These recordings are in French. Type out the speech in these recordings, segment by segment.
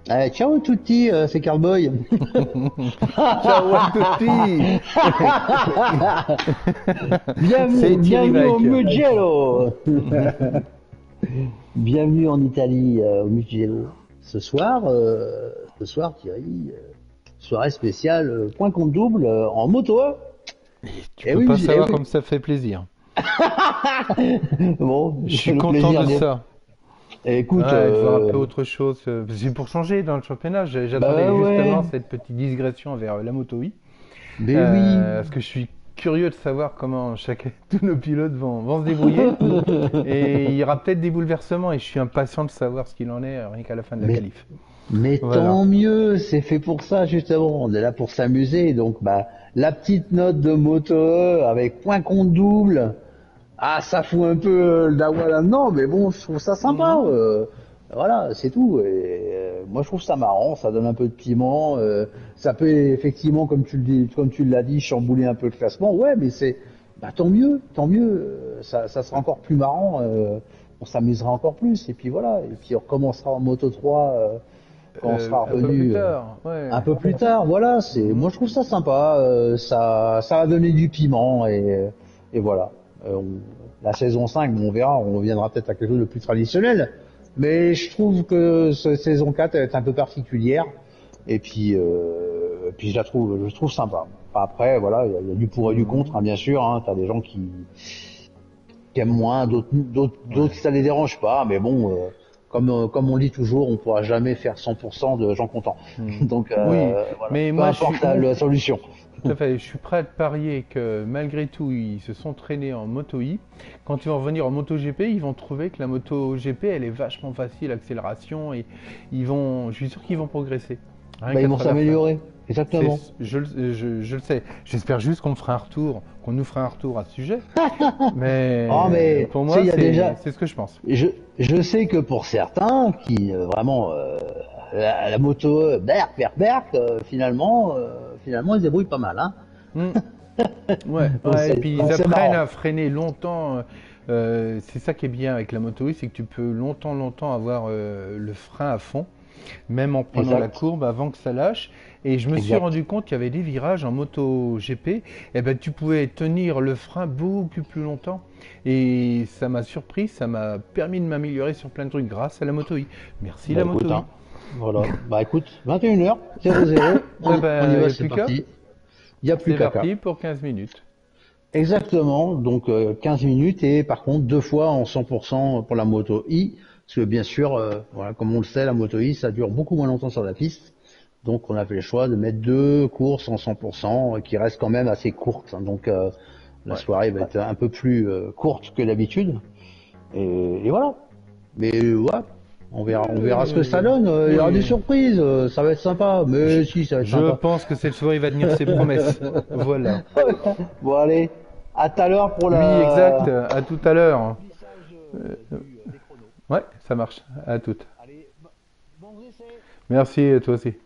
Ciao tutti, c'est Cowboy. Ciao à tutti. Bienvenue, C'est Thierry bienvenue au Mike. Mugello. Bienvenue en Italie, au Mugello. Ce soir, Thierry, soirée spéciale, point compte double en moto. Tu Eh peux pas oui, eh savoir oui. comme ça fait plaisir. Bon, Je c'est suis le content plaisir de d'être. ça. Écoute, Ouais, de voir un peu autre chose. C'est pour changer dans le championnat. bah J'attendais justement ouais, cette petite digression vers la moto I. mais oui. Parce que je suis curieux de savoir comment tous nos pilotes vont se débrouiller. Et il y aura peut-être des bouleversements et je suis impatient de savoir ce qu'il en est rien qu'à la fin de la Mais qualif. Mais Voilà. tant mieux, c'est fait pour ça justement. On est là pour s'amuser. Donc bah la petite note de moto avec point compte double. Ah, ça fout un peu le dawa là-dedans, mais bon, je trouve ça sympa. Mhm. Voilà, c'est tout. Et, moi, je trouve ça marrant. Ça donne un peu de piment. Ça peut effectivement, comme tu le dis, comme tu l'as dit, chambouler un peu le classement. Ouais, mais c'est bah tant mieux, tant mieux. Ça sera encore plus marrant. On s'amusera encore plus. Et puis voilà. Et puis on recommencera en moto 3 quand on sera Un peu plus revenu tard, un ouais. peu plus tard. Voilà, Mhm. moi je trouve ça sympa. Ça va donner du piment et voilà. La saison 5, bon, on verra, on reviendra peut-être à quelque chose de plus traditionnel. Mais je trouve que cette saison 4 est un peu particulière. Et puis je trouve sympa. Enfin, après, voilà, il y a du pour et du contre, Mhm. hein, bien sûr. Hein, t'as des gens qui aiment moins, d'autres Ouais. ça les dérange pas. Mais bon, comme on dit toujours, on pourra jamais faire 100% de gens contents. Mhm. Donc Oui, voilà, mais peu moi je suis importe la solution. tout à fait, je suis prêt à te parier que malgré tout, ils se sont traînés en moto I. Quand ils vont revenir en moto GP, ils vont trouver que la moto GP, elle est vachement facile, accélération, et je suis sûr qu'ils vont progresser, rien Bah, ils qu'à vont travers ça. s'améliorer, exactement. Je le sais. J'espère juste qu'on nous fera un retour à ce sujet. Oh, Mais mais pour tu sais, moi, il y a déjà. c'est ce que je pense. Je, je sais que pour certains qui vraiment la moto berk, finalement ils se débrouillent pas mal, hein. Hmm. Ouais, Donc ouais, et puis ils c'est apprennent marrant. à freiner longtemps. C'est ça qui est bien avec la moto E, c'est que tu peux longtemps avoir le frein à fond, même en prenant la Exact, courbe avant que ça lâche. Et je me suis exact. rendu compte qu'il y avait des virages en moto GP, et ben tu pouvais tenir le frein beaucoup plus longtemps. Et ça m'a surpris, ça m'a permis de m'améliorer sur plein de trucs grâce à la moto I. Merci Bah la écoute, moto I. hein. Voilà. Bah écoute, 21h00, Eh on y ben, il va, n'y a c'est plus qu'à. parti. Il n'y a plus C'est qu'à qu'à. parti pour 15 minutes. Exactement, donc 15 minutes et par contre deux fois en 100% pour la moto I, parce que bien sûr, voilà, comme on le sait, la moto I, ça dure beaucoup moins longtemps sur la piste, donc on a fait le choix de mettre deux courses en 100% qui restent quand même assez courtes, hein. Donc la Ouais. soirée va être un peu plus courte que d'habitude, et voilà. Mais ouais, on verra ce que ça donne, il y aura des Oui. surprises, ça va être sympa, Je, mais si, ça va être je sympa. pense que cette soirée va tenir ses promesses. Voilà. Bon allez, à tout à l'heure pour Oui, exact. la. À tout à l'heure. Euh, ouais, ça marche. À toutes. Merci, à toi aussi.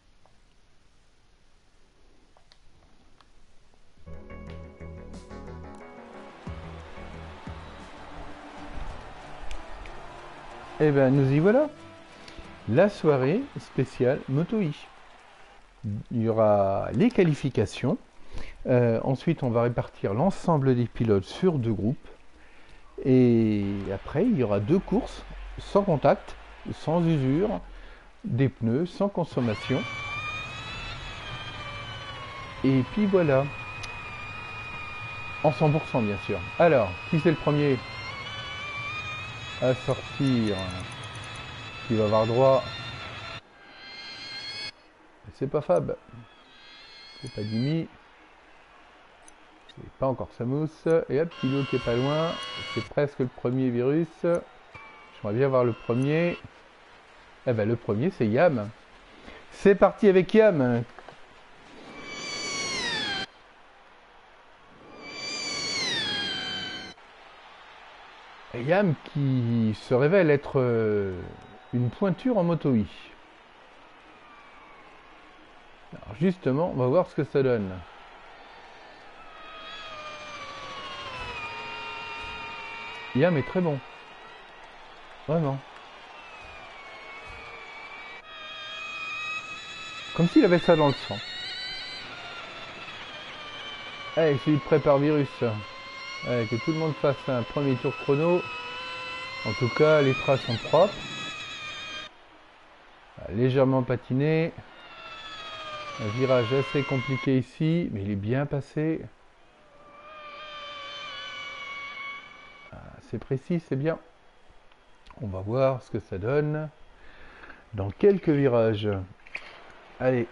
Eh ben, nous y voilà. La soirée spéciale Moto I. Il y aura les qualifications. Ensuite, on va répartir l'ensemble des pilotes sur deux groupes. Et après, il y aura deux courses sans contact, sans usure, des pneus, sans consommation. Et puis voilà, en 100% bien sûr. Alors, qui c'est le premier à sortir, qui va avoir droit? C'est pas Fab, c'est pas Jimmy, c'est pas encore Samous. Et hop, Kilo qui est pas loin, c'est presque le premier virus. J'aimerais bien voir le premier. Eh ben le premier c'est Yam. C'est parti avec Yam. Yam qui se révèle être une pointure en moto I. Alors justement, on va voir ce que ça donne. Yam est très bon. Vraiment. Comme s'il avait ça dans le sang. Allez, celui de prépare virus. Allez, que tout le monde fasse un premier tour chrono. En tout cas, les traces sont propres. Légèrement patiné. Un virage assez compliqué ici, mais il est bien passé. C'est précis, c'est bien. On va voir ce que ça donne dans quelques virages. Allez.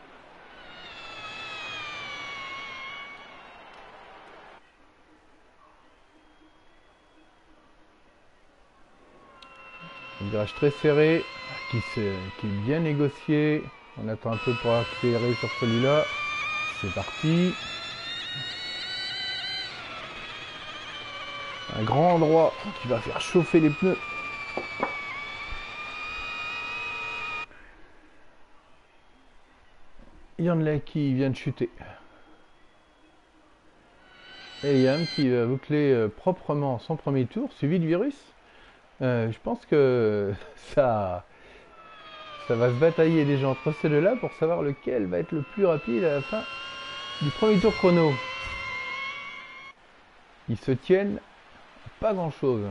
Un virage très serré, qui est bien négocié. On attend un peu pour accélérer sur celui-là. C'est parti. Un grand endroit qui va faire chauffer les pneus. Yann qui vient de chuter. Et Yann qui va boucler proprement son premier tour, suivi de virus. Je pense que ça va se batailler déjà entre ces deux-là pour savoir lequel va être le plus rapide à la fin du premier tour chrono. Ils se tiennent pas grand-chose.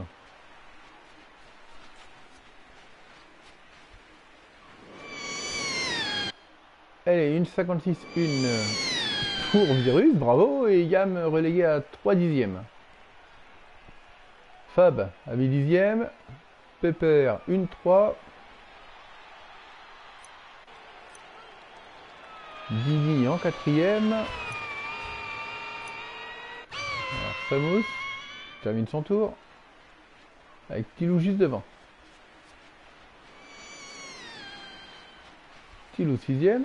Allez, 1,56,1 pour virus, bravo, et Yam relégué à 3 dixièmes. Fab à 8 dixièmes, Pepper 1,3. Dini en quatrième. Alors, Famous termine son tour avec Tilou juste devant. Tilou sixième.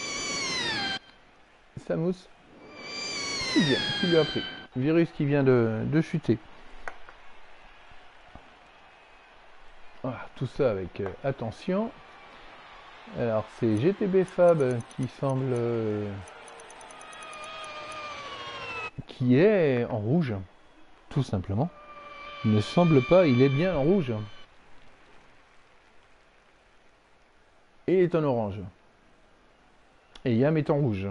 Samus sixième, qui lui a pris. Virus qui vient de chuter. Voilà, tout ça avec attention. Alors c'est GTB Fab qui semble qui est en rouge, tout simplement. Il ne semble pas, il est bien en rouge. Et il est en orange. Et Yam est en rouge.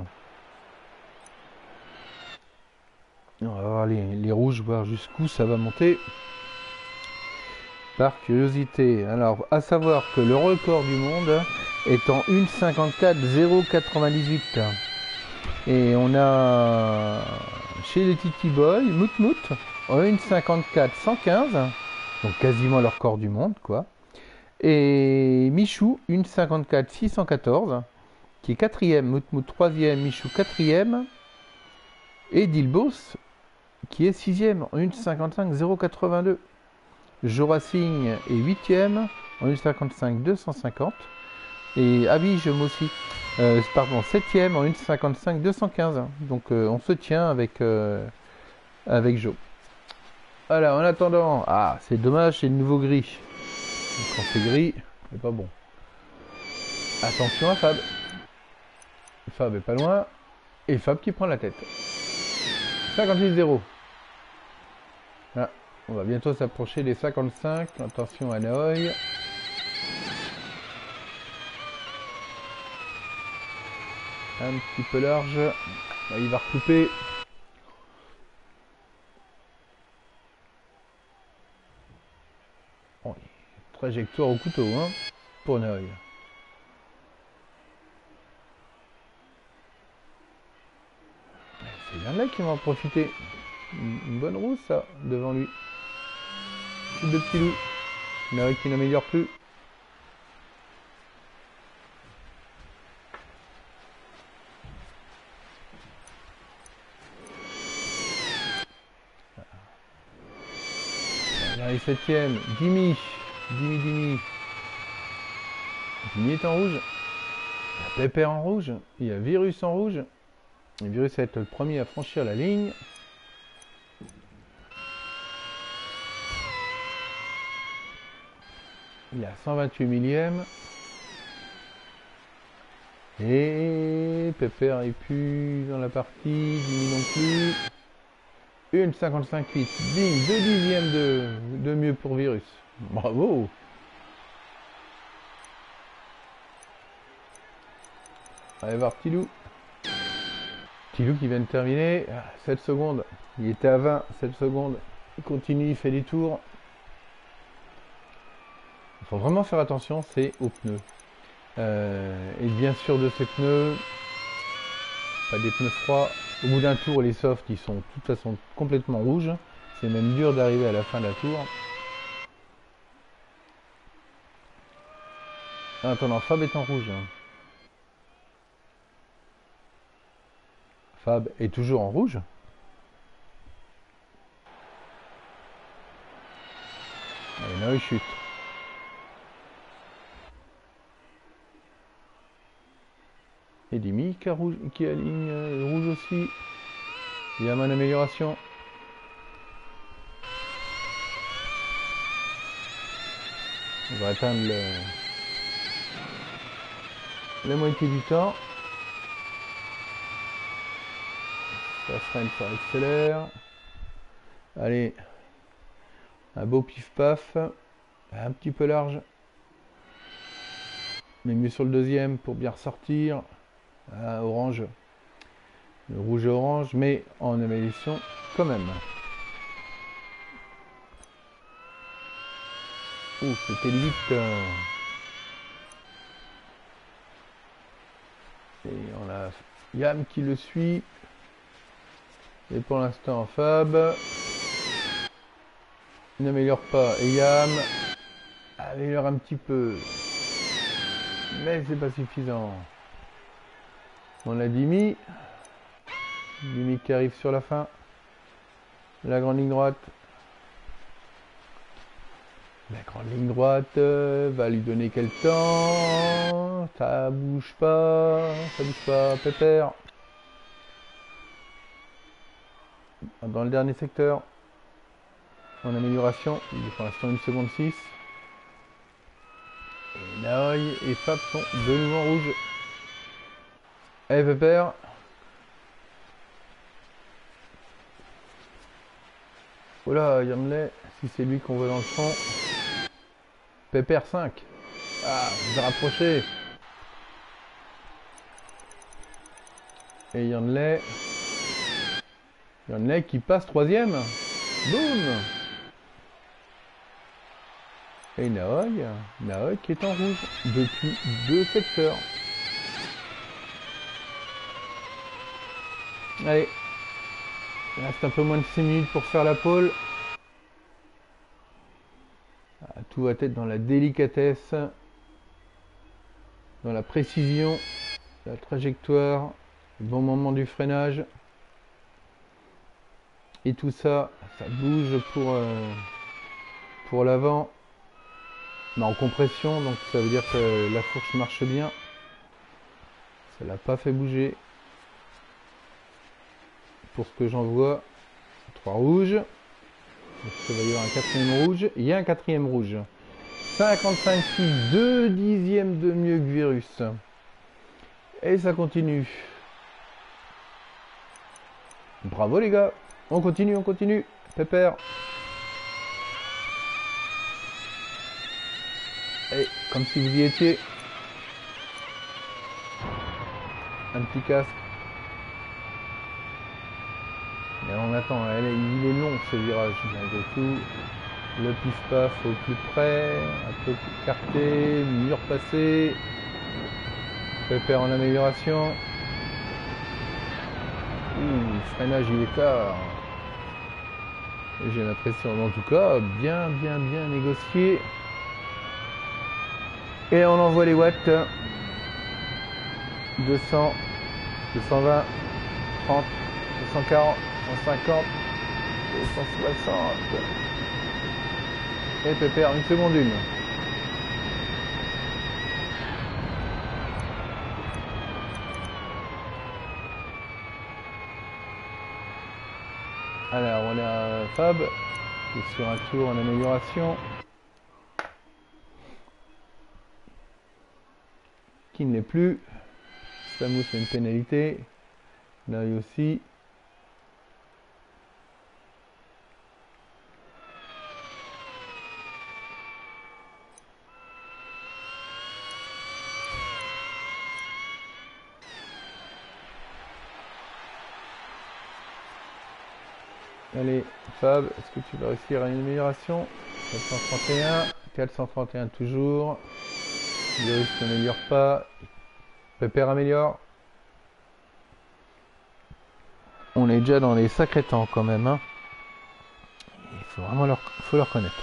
On va voir les rouges, voir jusqu'où ça va monter. Par curiosité. Alors, à savoir que le record du monde est en 1,54,098. Et on a chez les Titi Boy, Moutmout en 1,54,115. Donc quasiment le record du monde, quoi. Et Michou, 1,54,614. Qui est quatrième. Moutmout troisième, Michou quatrième. Et Dilbos, qui est sixième en 1,55,082. Joracing est 8ème en 1,55,250 et Abige moi aussi, pardon, 7ème en 1,55,215. Donc on se tient avec Jo. Alors en attendant, c'est dommage, c'est le nouveau gris. Donc, quand c'est gris, c'est pas bon. Attention à Fab. Fab est pas loin. Et Fab qui prend la tête. 56-0. Ah. On va bientôt s'approcher des 55. Attention à Naoy. Un petit peu large. Il va recouper. Oh, trajectoire au couteau pour Naoy. C'est bien là qui va en profiter. Une bonne roue ça devant lui. De petits loups. Naoy qui n'améliore plus. Là, il est 7ème. Dimi. Dimi est en rouge. Il y a Pepper en rouge. Il y a Virus en rouge. Et Virus va être le premier à franchir la ligne. Il a 128 millième. Et Pepper est plus dans la partie. Dimi non plus. 1,55,8. Bing, 2 dixièmes de mieux pour Virus. Bravo. Allez voir Tilou. Tilou qui vient de terminer. 7 secondes. Il était à 20, 7 secondes. Il continue, il fait des tours. Il faut vraiment faire attention, c'est aux pneus. Et bien sûr de ces pneus, pas des pneus froids. Au bout d'un tour, les softs, ils sont de toute façon complètement rouges. C'est même dur d'arriver à la fin de la tour. Attends, Fab est en rouge. Fab est toujours en rouge. Et là, il chute. Et Dimi qui aligne rouge aussi. Il y a une amélioration. On va atteindre la moitié du temps. Ça freine, ça accélère. Allez. Un beau pif-paf. Un petit peu large. Mais mieux sur le deuxième pour bien ressortir. Ah, orange. Le rouge et orange, mais en amélioration quand même. Ouh, c'était limite. Et on a Yam qui le suit. Et pour l'instant, Fab n'améliore pas. Et Yam améliore un petit peu. Mais c'est pas suffisant. On a Dimi. Dimi qui arrive sur la fin. La grande ligne droite. La grande ligne droite va lui donner quel temps? Ça bouge pas, Pépère. Dans le dernier secteur, en amélioration, il est pour l'instant 1 seconde 6. Et Naoy et Fab sont de nouveau en rouge. Allez Pépère. Voilà, Yanley, si c'est lui qu'on voit dans le fond. Pépère 5. Ah, vous avez rapproché. Et Yanley qui passe 3ème. Boum. Et Naoy qui est en rouge depuis 2 secteurs. Allez. Il reste un peu moins de 6 minutes pour faire la pole. Tout va être dans la délicatesse, dans la précision, la trajectoire, le bon moment du freinage. Et tout ça, ça bouge pour l'avant. Mais en compression, donc ça veut dire que la fourche marche bien. Ça l'a pas fait bouger. Pour ce que j'en vois, 3 rouges. Est-ce qu'il va y avoir un 4ème rouge? Il y a un 4ème rouge. 55,6, 2 dixièmes de mieux que Virus. Et ça continue. Bravo les gars. On continue. Pépère. Et comme si vous y étiez. Un petit casque. Et on attend, il est long ce virage malgré tout. Le pif-paf au plus près, un peu écarté, mur passé. Pépère en amélioration. Ouh, freinage il est tard. J'ai l'impression, en tout cas, bien négocié. Et on envoie les watts. 200, 220, 30, 240, 150, 260. Et Pépère, 1 seconde 1. Alors, on a Fab qui est sur un tour en amélioration. Qui ne l'est plus. Samus fait une pénalité. Là aussi. Allez, Fab, est-ce que tu vas réussir à une amélioration? 431, 431 toujours. Virus n'améliore pas. Pépère améliore. On est déjà dans les sacrés temps quand même. Hein. Il faut vraiment leur reconnaître.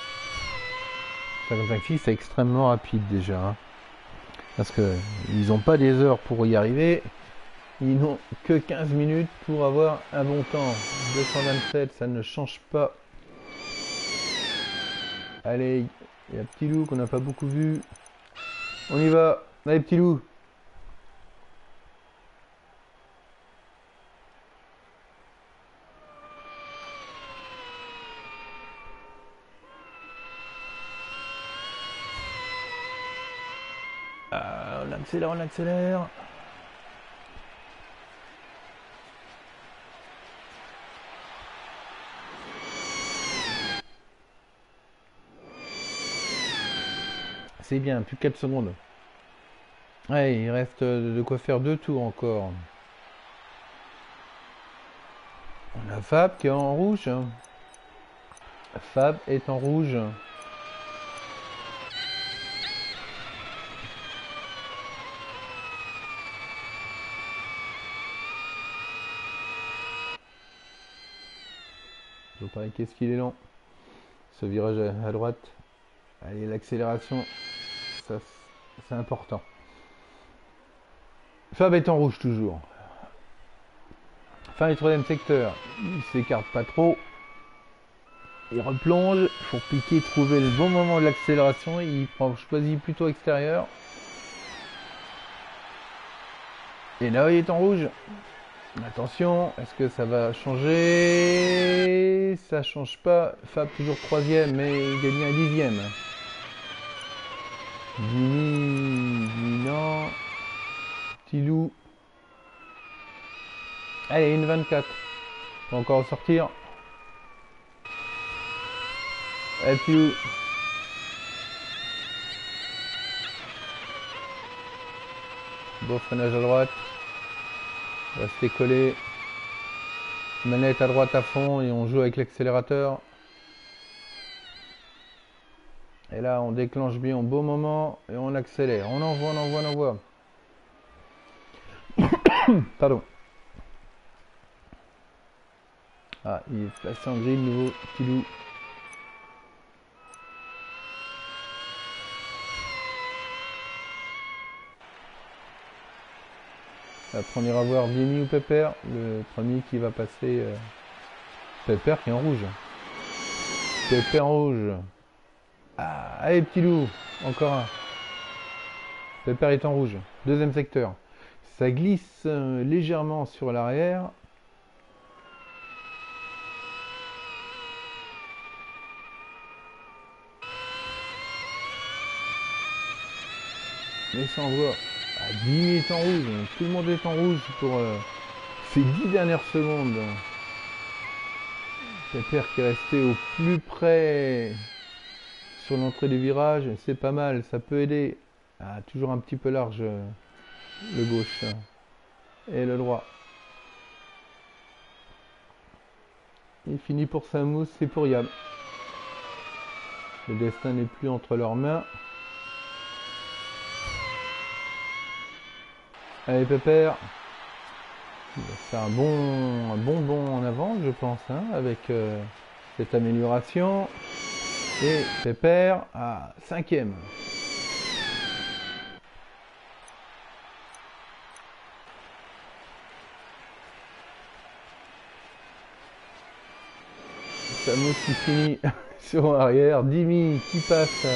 55.6 c'est extrêmement rapide déjà. Hein. Parce que ils n'ont pas des heures pour y arriver. Ils n'ont que 15 minutes pour avoir un bon temps. 227, ça ne change pas. Allez, il y a Petit Loup qu'on n'a pas beaucoup vu. On y va. Allez, Petit Loup. On accélère, on accélère. C'est bien, plus que 4 secondes. Ouais, il reste de quoi faire 2 tours encore. On a Fab qui est en rouge. Fab est en rouge. Je pareil, qu'est-ce qu'il est lent. Ce virage à droite. Allez, l'accélération, ça c'est important. Fab est en rouge toujours. Fin du troisième secteur. Il s'écarte pas trop. Il replonge. Il faut piquer, trouver le bon moment de l'accélération. Il choisit plutôt extérieur. Et là, il est en rouge. Attention, est-ce que ça va changer? Ça change pas. Fab toujours troisième, mais il gagne un dixième. Jimmy, non. Petit Loup. Allez, une 24. On va encore sortir. Allez, Petit Loup. Beau freinage à droite. Restez collé. Manette à droite à fond et on joue avec l'accélérateur. Et là, on déclenche bien au bon moment et on accélère. On envoie, on envoie, on envoie. Pardon. Ah, il est placé en grille, nouveau Petit Loup. Après, on ira voir Vimy ou Pépère. Le premier qui va passer. Pépère qui est en rouge. Pépère en rouge. Ah, allez, Petit Loup. Encore un. Pépère est en rouge. Deuxième secteur. Ça glisse légèrement sur l'arrière. Mais ça envoie. Ah, 10 minutes en rouge. Tout le monde est en rouge pour ces 10 dernières secondes. Pépère qui est resté au plus près sur l'entrée du virage. C'est pas mal. Ça peut aider. Ah, toujours un petit peu large le gauche et le droit. Il finit pour Samus et pour Yam. Le destin n'est plus entre leurs mains. Allez, Pépère. C'est un bon bond en avant, je pense, hein, avec cette amélioration. Et Pépère à 5e. Samus qui finit sur l'arrière. Dimi qui passe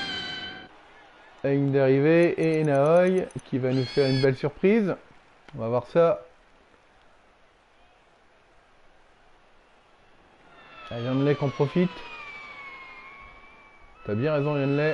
à la ligne d'arrivée. Et Naoi qui va nous faire une belle surprise. On va voir ça. Yanley qu'on profite. T'as bien raison, Yanley.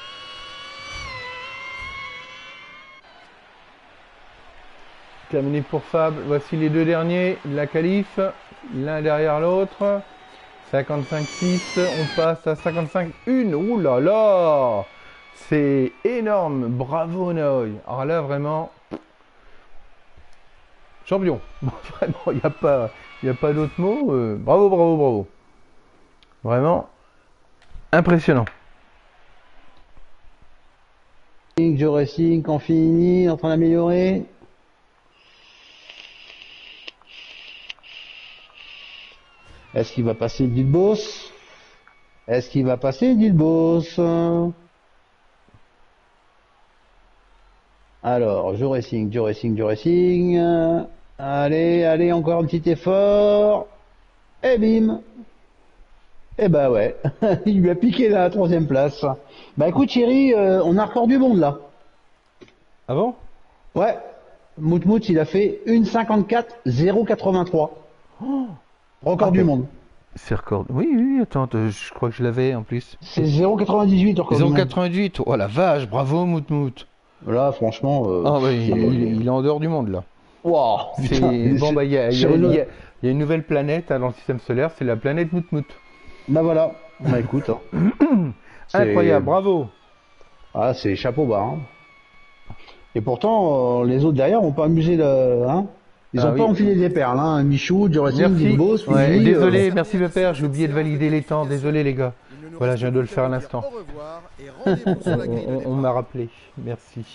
Terminé pour Fab. Voici les deux derniers. La qualif. L'un derrière l'autre. 55-6. On passe à 55-1. Ouh là là! C'est énorme. Bravo, Naoi. Alors là, vraiment. Champion. Vraiment, il n'y a Il n'y a pas d'autre mot. Bravo, bravo, bravo. Vraiment impressionnant. Joe Racing, quand fini, en train d'améliorer. Est-ce qu'il va passer Dilbos? Est-ce qu'il va passer Dilbos? Alors, Joe Racing, Joe Racing, Joe Racing. Allez, allez, encore un petit effort. Et bim. Eh ben ouais, il lui a piqué la 3e place. Bah écoute Thierry, on a record du monde là. Ah bon? Ouais, Moutmout il a fait 1,54,083. Oh, Record du monde. c'est record. Oui, oui, attends, je crois que je l'avais en plus. C'est 0,98 record du monde. 0,88. Oh la vache, bravo Moutmout. Là franchement... Ah ouais, il est en dehors du monde là. Wow, Bon bah il y a une nouvelle planète dans le système solaire, c'est la planète Moutmout. Bah voilà, bah écoute. Incroyable, bravo. Ah c'est chapeau bas. Hein. Et pourtant, les autres derrière ont pas amusé le... Hein. Ils ont pas enfilé des perles, hein. Michou, Joe Racing, Dilbos, ouais, désolé, merci Pépère, j'ai oublié de valider les temps, désolé les gars. Voilà, je viens de le faire à l'instant. On m'a rappelé, merci.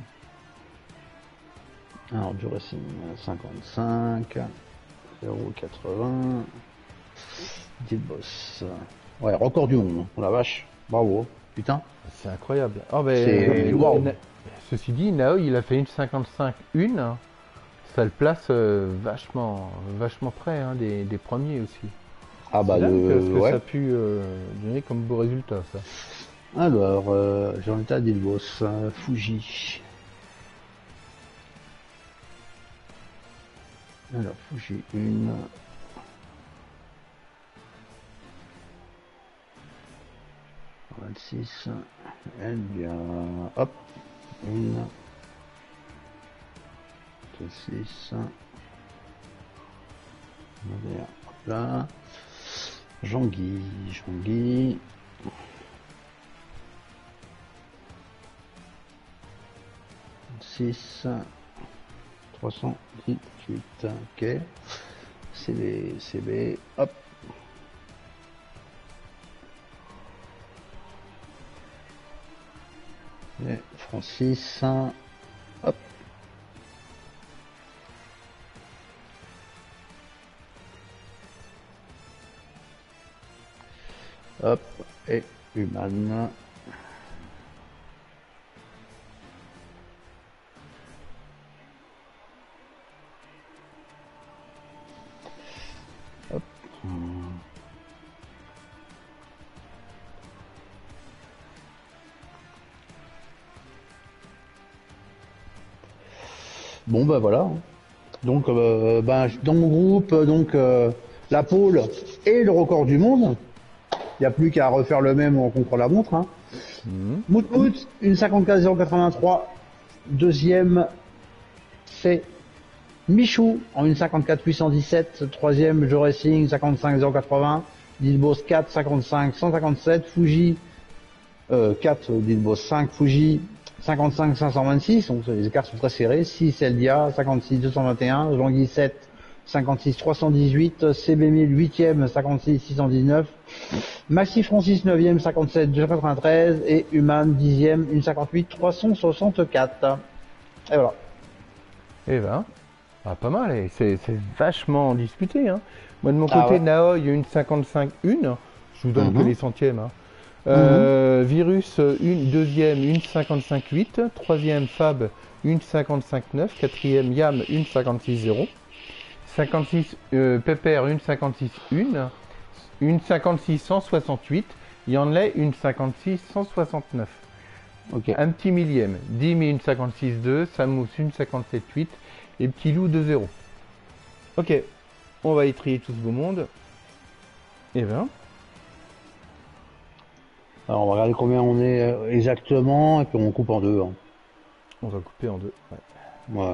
Alors, Joe Racing, 55, 0,80, Dilbos. Ouais, record du monde, oh la vache, bravo, putain. C'est incroyable. Oh, ben, wow. Ceci dit, Nao, il a fait une 55-1. Ça le place vachement près hein, des premiers aussi. Ah bah ce que ça a pu donner comme beau résultat ça. Alors, Jonathan Dilbos, Fuji. Alors, Fuji 1. « 26, elle vient, hop, 1, 2, 6, hop là, Jean-Guy, 6, 318, ok, CB, hop, et Francis, hop. Hop, et Human. Hop. Bon bah voilà. Donc dans mon groupe, la pole et le record du monde. Il n'y a plus qu'à refaire le même en contre-la-montre. Hein. Moutmout, une 54,083. Deuxième, c'est Michou en une 54,817. Troisième, Joe Racing, 55,080. Dilbos 4, 55, 157. Fuji 4, Dilbos 5, Fuji 55, 526. Donc les écarts sont très serrés. 6, Eldia, 56, 221. Jean-Guy 7, 56 318, CB 1000 8e 56 619, Maxi Francis 9e 57 293 et Human 10e 158 364. Et voilà. Eh ben, pas mal, et c'est vachement disputé. Hein. Moi de mon côté, ouais. Nao, il y a une 55-1, je vous donne que les centièmes. Hein. Virus, une deuxième, une 55-8, troisième Fab, une 55-9, quatrième Yam, une 56-0. 56 Pepper, une 56 1, une 56 168, Yanley, une 56 169. Okay. Un petit millième, Dim une 56 2, Samous une 57 8 et Petit Loup 2 0. Ok, on va y trier tout ce beau monde. Et ben. Alors on va regarder combien on est exactement et puis on coupe en deux. Hein. On va couper en deux. Ouais.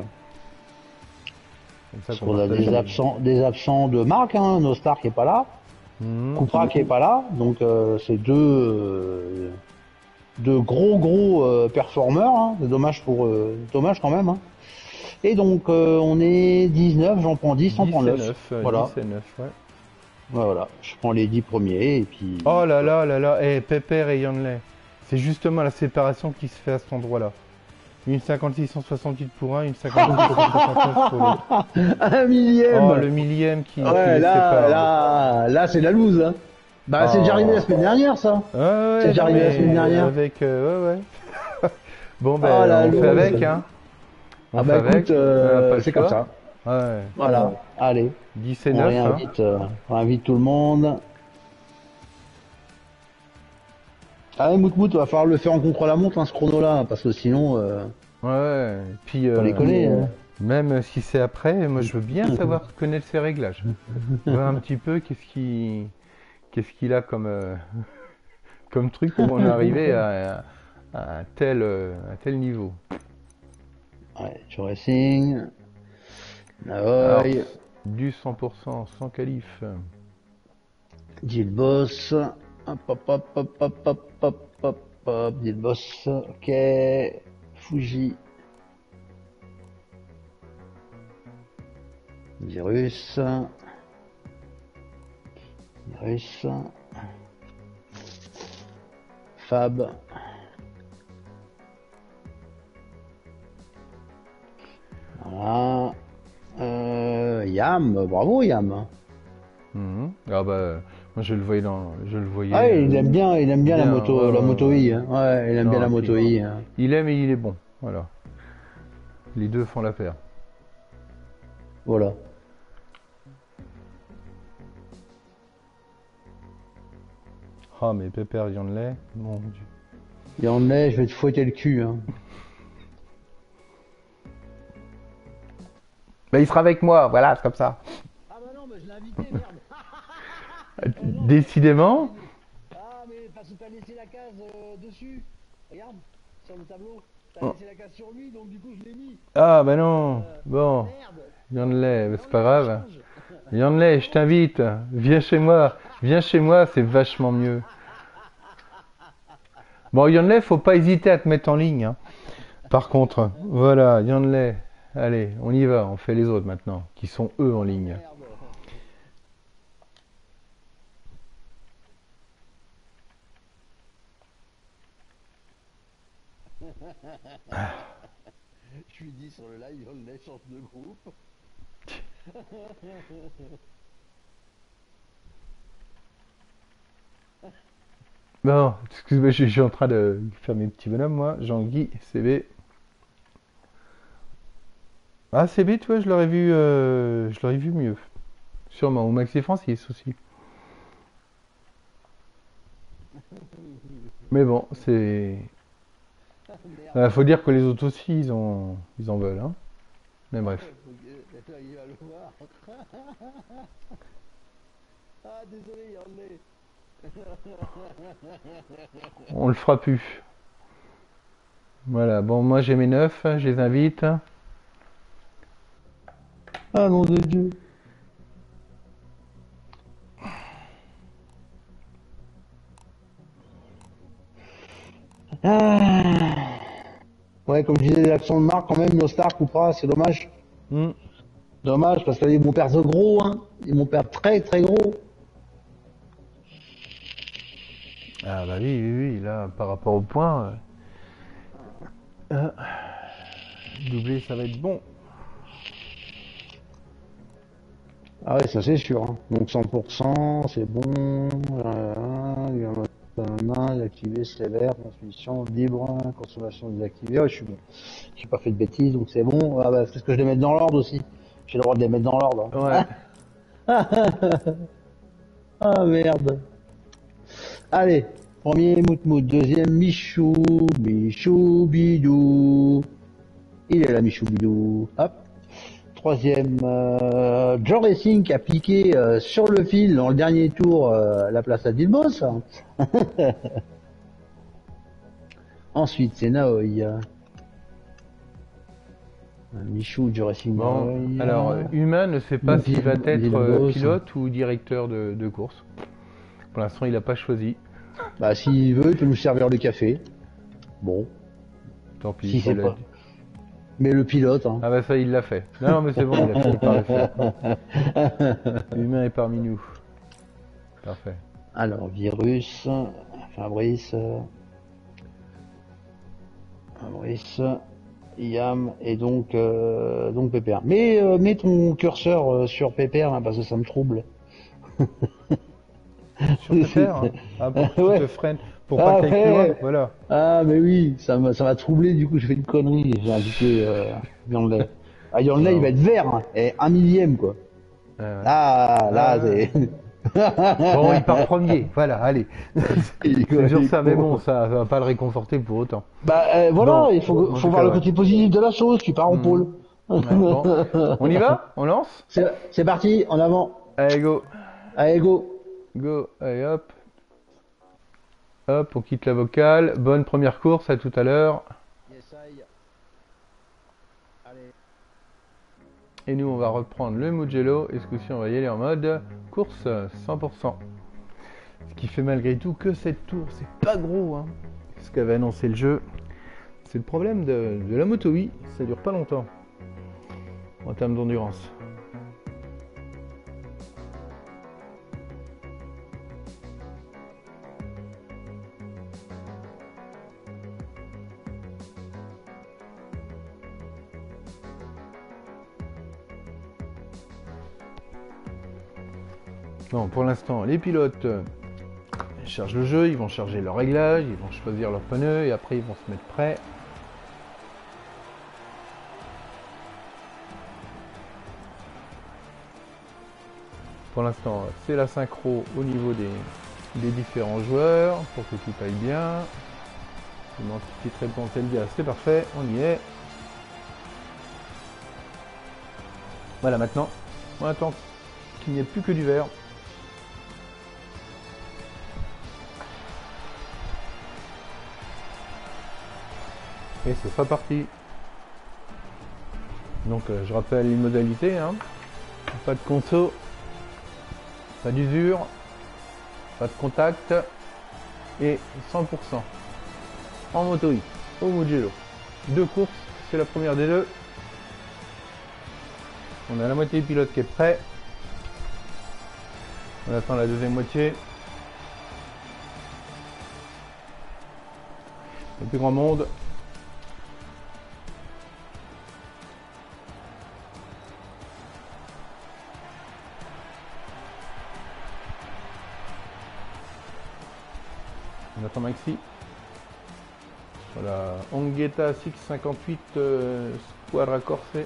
On a des absents de marque, hein, Nostar qui est pas là, Cupra qui est pas là, donc c'est deux gros performeurs, hein. C'est dommage quand même. Hein. Et donc, on est 19, j'en prends 10, t'en 10 prends et 9. 9, Voilà. 10 et 9, ouais. Voilà. Je prends les 10 premiers et puis... Oh là là là là, eh, Pepper et Yanley. C'est justement la séparation qui se fait à cet endroit-là. Une 5668 pour un, une 5669 pour l'autre. Un Oh, millième. le millième qui Ouais, les sépare. là, c'est la loose, hein. Bah, c'est déjà arrivé la Oh. semaine dernière, ça. Ouais, C'est ouais, déjà non arrivé la semaine mais dernière. avec... ouais, ouais. Bon, Oh, ben, la on fait loose. avec, hein. On Ah fait bah écoute, avec. On n'a pas le c'est comme choix. ça. Ouais. Voilà. Allez, 10 et 9, hein. on réinvite tout le monde. Ah, Moutmout, va falloir le faire en contre-la-montre, hein, ce chrono-là, hein, parce que sinon, Ouais. Et puis, on les connaît. Hein. même si c'est après, moi je veux bien savoir connaître ses réglages. Voir un petit peu qu'est-ce qu'il a comme, comme truc pour en arriver à un tel niveau. Ouais, Joe Racing, Alors, Naoy, du 100% sans qualif. Gilles Boss, hop, hop, hop, hop, hop, hop, hop, hop, hop, Gilles Boss, ok, Fuji, Virus, Fab, voilà, Yam, bravo Yam. Ah bah, moi je le voyais Ah, il aime bien la bien, moto, ouais, la ouais, moto ouais. I, hein. Ouais, il aime bien Non, la et puis, moto I. Hein. il aime et il est bon, voilà. Les deux font l'affaire. Voilà. Ah mais Pepper Yanley, mon Dieu. Et en est, je vais te fouetter le cul. Hein. Bah il sera avec moi, voilà, c'est comme ça. Ah bah non, mais je l'ai invité, merde. Décidément. Ah mais parce que t'as laissé la case dessus. Regarde, sur le tableau. T'as Oh. laissé la case sur lui, donc du coup je l'ai mis. Ah bah non, bon. Merde. Yanley, bah, c'est pas Non, là, grave. change. Yanley, je t'invite, viens chez moi, c'est vachement mieux. Bon Yanley, faut pas hésiter à te mettre en ligne. Hein. Par contre, voilà, Yanley, allez, on y va, on fait les autres maintenant, qui sont eux en ligne. Merde. Je lui dis sur le live, on les change de groupe. Bon, excuse-moi, je suis en train de faire mes petits bonhommes, moi. Jean-Guy, CB. Ah, CB, tu vois, je l'aurais vu mieux. Sûrement. Ou Maxi Francis aussi. Mais bon, c'est. Merde. Faut dire que les autres aussi, ils en veulent, hein. Mais bref. Il va le voir. Ah désolé, on est. On le fera plus. Voilà, bon, moi j'ai mes 9, je les invite. Ah nom de Dieu. Ah. Ouais, comme je disais, l'accent de marque quand même, Nostar coupera, c'est dommage. Hmm. Dommage parce qu'ils vont perdre gros, hein. Ils vont perdre très très gros. Ah bah oui, oui, oui, là, par rapport au point, doubler, ça va être bon. Ah ouais, ça c'est sûr. Hein. Donc 100%, c'est bon. Activé, sévère, transmission libre, consommation désactivée. Ouais, je suis bon. J'ai pas fait de bêtises, donc c'est bon. Ah bah, est-ce que je les mets dans l'ordre aussi? J'ai le droit de les mettre dans l'ordre. Ouais. Ah merde. Allez, premier Moutmout, deuxième Michou, Michou Bidou. Il est là Michou Bidou. Hop. Troisième, Joe Racing qui a piqué sur le fil dans le dernier tour la place à Dilbos. Ensuite, c'est Naoy. Michou, Joe Racing Bon, Naoy. alors, Humain ne sait pas s'il va être Dilbos. pilote ou directeur de course. Pour l'instant, il n'a pas choisi. Bah, s'il veut, il peut nous servir le café. Bon, Tant pis, si c'est il a pas. Mais le pilote, hein. Ah bah ça, il l'a fait. Non, mais c'est bon, il a fini par le faire. L'humain est parmi nous. Parfait. Alors, virus, Fabrice, Yam, et donc Pépère. Mais mets ton curseur sur Pépère, là, parce que ça me trouble. Sur ta terre, hein. Ah, pour que tu Ouais. te freines, pour pas Ah que t'ailles plus loin, ouais. voilà. Ah, mais oui, ça m'a troublé, du coup, j'ai fait une connerie. J'ai indiqué Yanley. Ah, Yanley, il va Non. être vert, hein, et 1 millième, quoi. Ouais. Ah, là, Ah. c'est. Bon, il part premier, voilà, allez. Il est C'est toujours il est ça, mais bon, con. ça va pas le réconforter pour autant. Bah voilà, Bon, il faut, en faut tout voir cas, le ouais. côté positif de la chose, tu pars en Mhm. pôle. Ouais, bon. On y va? On lance? C'est parti, en avant. Allez, go. Allez, go. Go. Allez, hop. Hop, on quitte la vocale. Bonne première course, à tout à l'heure. Yes, allez. Et nous, on va reprendre le Mugello. Et ce coup-ci, on va y aller en mode course 100%. Ce qui fait malgré tout que cette tour, c'est pas gros, hein. Ce qu'avait annoncé le jeu. C'est le problème de la moto, oui. Ça dure pas longtemps. En termes d'endurance. Bon, pour l'instant, les pilotes chargent le jeu, ils vont charger leur réglage, ils vont choisir leurs pneus et après ils vont se mettre prêts. Pour l'instant, c'est la synchro au niveau des différents joueurs pour que tout aille bien. L'identité de réponse LDA, c'est parfait, on y est. Voilà, maintenant, on attend qu'il n'y ait plus que du vert. Et ce sera parti. Donc je rappelle les modalités, hein. Pas de conso, pas d'usure, pas de contact et 100% en moto au Mugello. 2 courses, c'est la première des deux. On a la moitié du pilote qui est prêt. On attend la deuxième moitié. Le plus grand monde. On attend Maxi. Sur la Ongueta 658 Squadra Corse.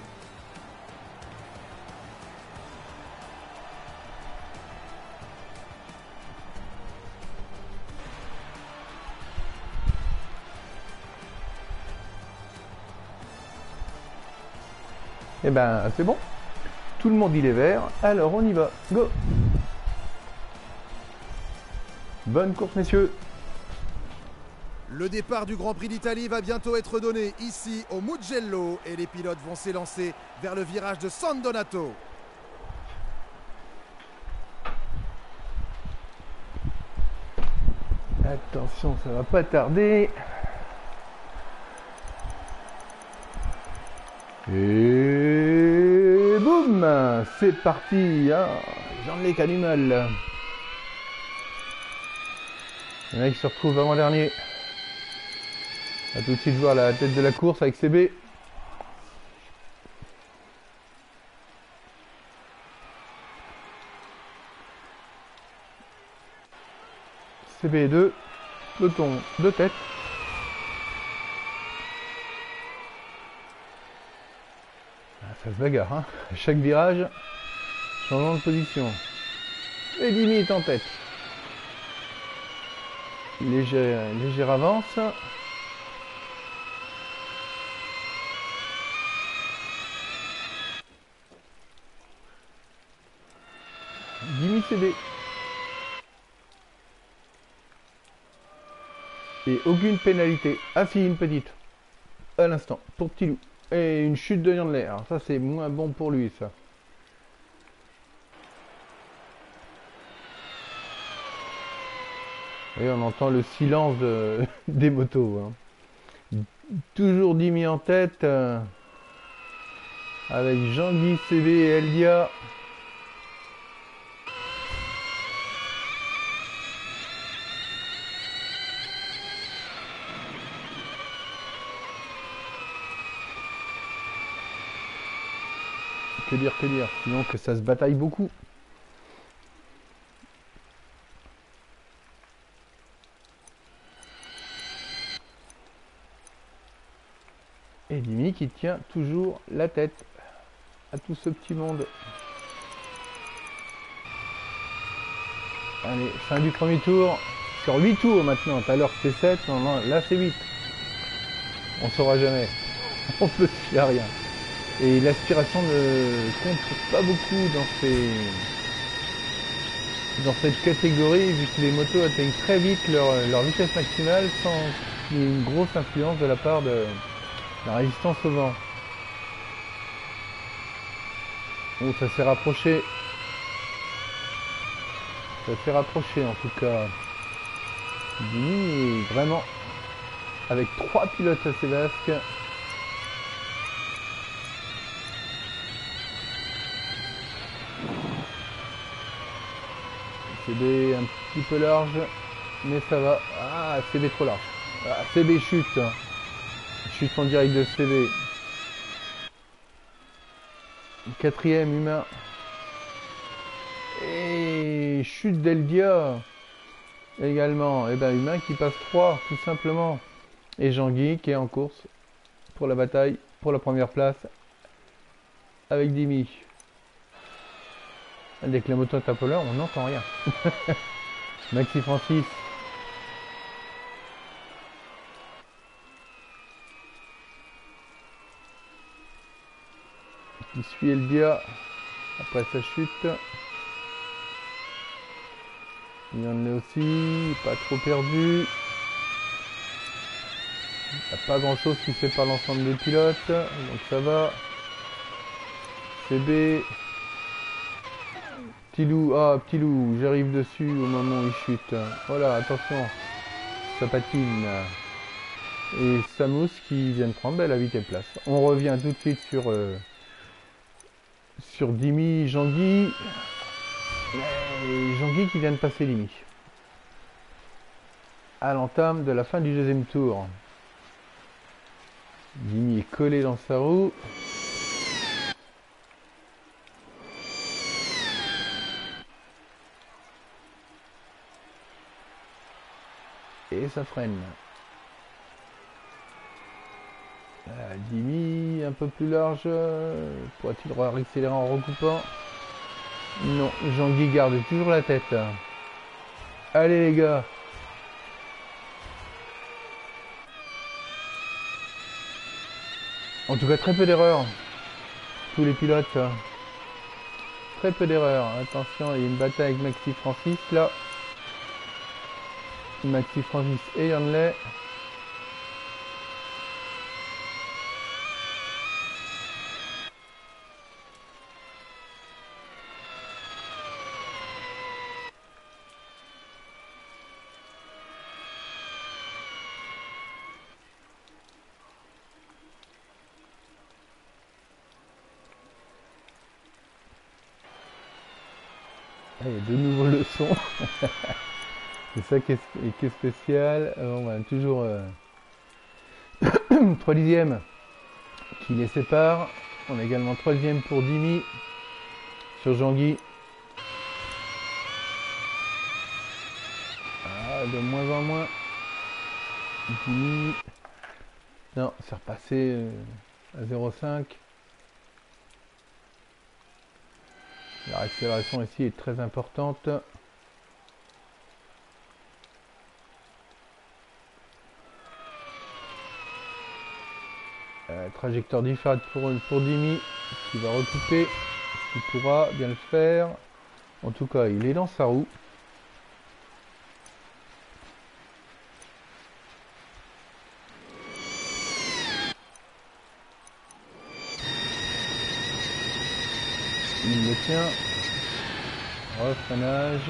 Et ben c'est bon. Tout le monde il est vert. Alors on y va. Go. Bonne course messieurs. Le départ du Grand Prix d'Italie va bientôt être donné ici au Mugello et les pilotes vont s'élancer vers le virage de San Donato. Attention, ça va pas tarder. Et boum, c'est parti. Ah, j'en ai qu'à du mal. Il y en a qui se retrouvent avant-dernier. On va tout de suite voir la tête de la course avec CB. CB2, peloton de tête. Ah, ça se bagarre, hein. À chaque virage, changement de position. Et limite en tête. Légère avance. Limite CB. Et aucune pénalité. Ah si, une petite. À l'instant, pour Petit Loup. Et une chute de Yandler. Alors ça, c'est moins bon pour lui, ça. Et on entend le silence des motos. Hein. Toujours 10 mis en tête. avec Jean-Guy, CB et Eldia. Que dire, sinon que ça se bataille beaucoup. Et Dimi qui tient toujours la tête à tout ce petit monde. Allez, fin du premier tour. Sur 8 tours maintenant. Tout à l'heure c'était 7, non, là c'est 8. On saura jamais. On peut se fier à rien. Et l'aspiration ne compte pas beaucoup dans cette catégorie, vu que les motos atteignent très vite leur vitesse maximale sans qu'il y ait une grosse influence de la part de la résistance au vent. Oh, ça s'est rapproché. Ça s'est rapproché en tout cas. Dimi est vraiment avec 3 pilotes assez vasques. CB un petit peu large, mais ça va. Ah, CB trop large. Ah, CB chute. Chute en direct de CB. Quatrième humain. Et chute d'Eldia également. Et ben humain qui passe 3 tout simplement. Et Jean-Guy qui est en course pour la bataille, pour la première place avec Dimi. Dès que la moto tape là, on n'entend rien. Maxi Francis. Qui suit Eldia après sa chute. Il y en a aussi, pas trop perdu. Il n'y a pas grand chose qui sépare l'ensemble des pilotes, donc ça va. CB. Petit loup, j'arrive dessus au moment où il chute. Voilà, attention, ça patine. Et Samus qui vient de prendre la 8e place. On revient tout de suite sur Dimi, Jean-Guy. Jean-Guy qui vient de passer Dimi. À l'entame de la fin du deuxième tour. Dimi est collé dans sa roue. Et ça freine. Dimi un peu plus large. Pourrait-il accélérer en recoupant? Non, Jean-Guy garde toujours la tête. Allez les gars. En tout cas très peu d'erreurs. Tous les pilotes. Très peu d'erreurs. Attention, il y a une bataille avec Maxi Francis là. Maxi Francis et Yanley. Il y a de nouveaux leçons. C'est ça qui est spécial. On a toujours 3 dixièmes qui les séparent. On a également 3e pour Dimi sur Jean-Guy. Ah, de moins en moins. Dimi. Non, c'est repassé à 0,5. La accélération ici est très importante. Trajectoire différente pour Dimi qui va recouper. Il pourra bien le faire. En tout cas, il est dans sa roue. Il le tient. Refreinage.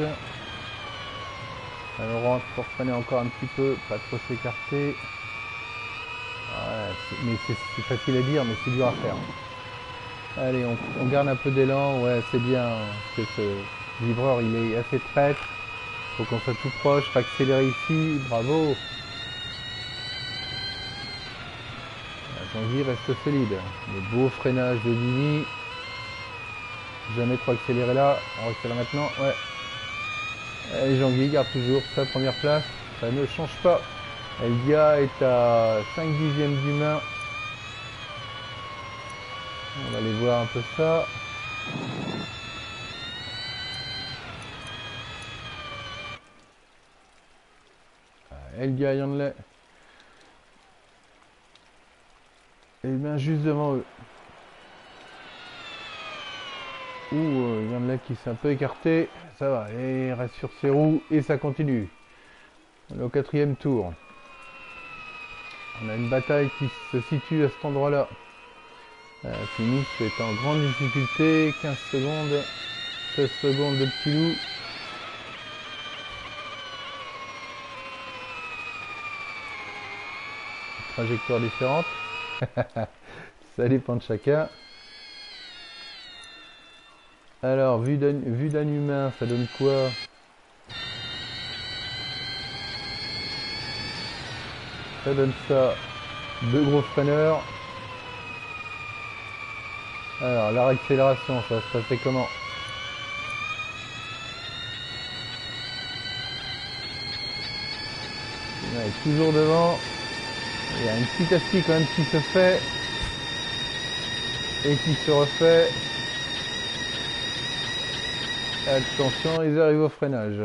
Alors on rentre pour freiner encore un petit peu, pas trop s'écarter. Ouais, mais c'est facile à dire, mais c'est dur à faire. Allez, on garde un peu d'élan. Ouais, c'est bien. Parce que ce livreur, il est assez traître. Faut qu'on soit tout proche. Faut accélérer ici. Bravo. Jean-Guy reste solide. Le beau freinage de Dini. Jamais trop accéléré là. On accélère maintenant. Ouais. Et Jean-Guy garde toujours sa première place. Ça ne change pas. Eldia est à 5 dixièmes d'humain. On va aller voir un peu ça. Eldia Yanley. Et bien juste devant eux. Yanley qui s'est un peu écarté. Ça va, et il reste sur ses roues et ça continue. On est au 4e tour. On a une bataille qui se situe à cet endroit-là. Finus est en grande difficulté. 15 secondes. 16 secondes de petit loup. Trajectoire différente. Ça dépend de chacun. Alors, vue d'un humain, ça donne quoi? Ça donne ça. 2 gros freineurs. Alors, la réaccélération, ça se passait comment? Il est toujours devant. Il y a une petite aspie quand même qui se fait. Et qui se refait. Attention, ils arrivent au freinage.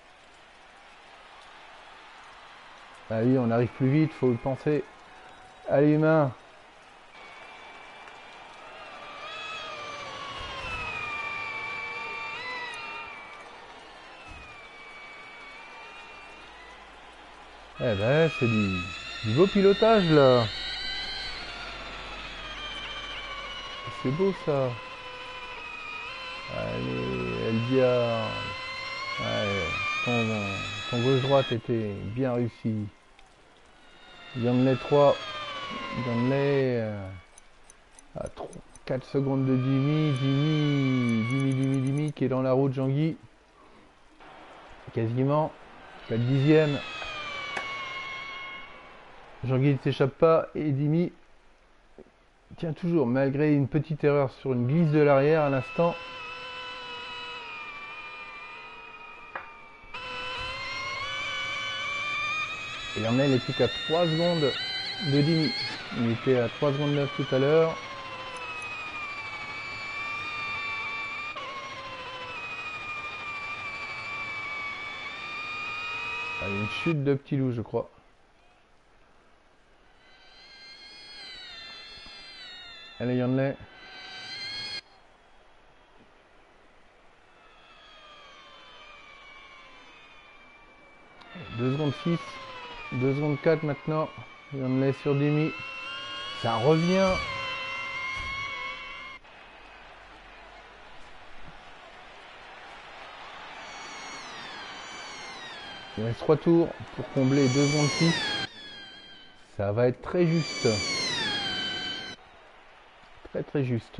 Ah oui, on arrive plus vite, faut le penser. Allez, humain. Eh ben, c'est du beau pilotage là. C'est beau ça. Allez, Eldia. Ouais, ton gauche-droite était bien réussi. Yanley 3. Yanley à 4 secondes de Dimi qui est dans la route Jean-Guy. Quasiment. 4 dixièmes. Jean-Guy ne s'échappe pas et Dimi tient toujours malgré une petite erreur sur une glisse de l'arrière à l'instant. Et Yanley n'est plus qu'à 3 secondes de Dimi. Il était à 3 secondes 9 tout à l'heure. Une chute de petit loup, je crois. Allez, Yanley. 2 secondes 6. 2 secondes 4 maintenant. Yanley sur Dimi. Ça revient. Il reste 3 tours pour combler 2 secondes 6. Ça va être très juste. Très très juste.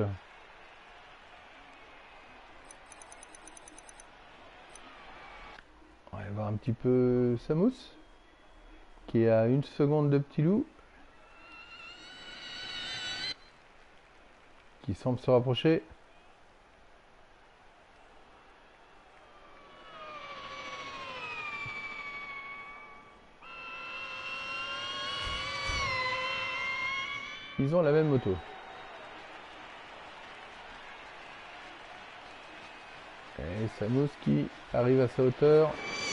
On va voir un petit peu Samous, qui est à 1 seconde de petit loup. Qui semble se rapprocher. Ils ont la même moto. Et Samous qui arrive à sa hauteur.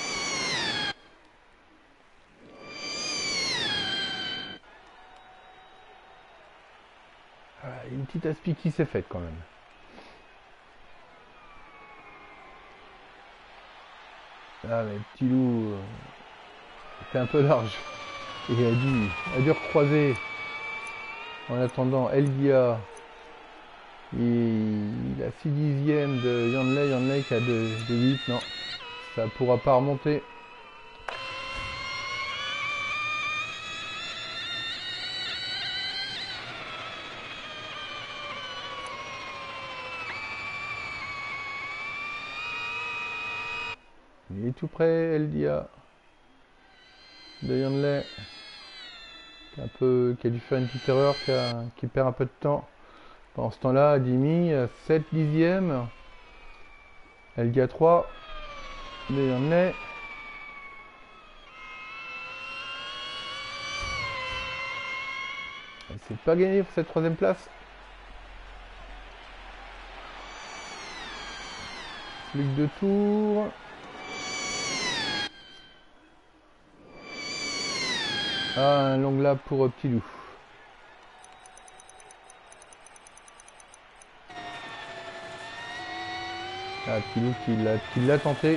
Une petite aspi qui s'est faite quand même. Ah mais petit loup était un peu large. Et a dû recroiser. En attendant, Elgia, il a 6 dixièmes de Yanley qui a de 8, non, ça pourra pas remonter. Il est tout près, Eldia. De Yanley. Qui a dû faire une petite erreur, qui perd un peu de temps. Pendant ce temps-là, Dimi, 7 dixièmes. Eldia 3. De Yanley. C'est pas gagné pour cette troisième place. Plus que 2 tours. Ah, un long lap pour Petit Loup. Ah, Petit Loup qui l'a tenté.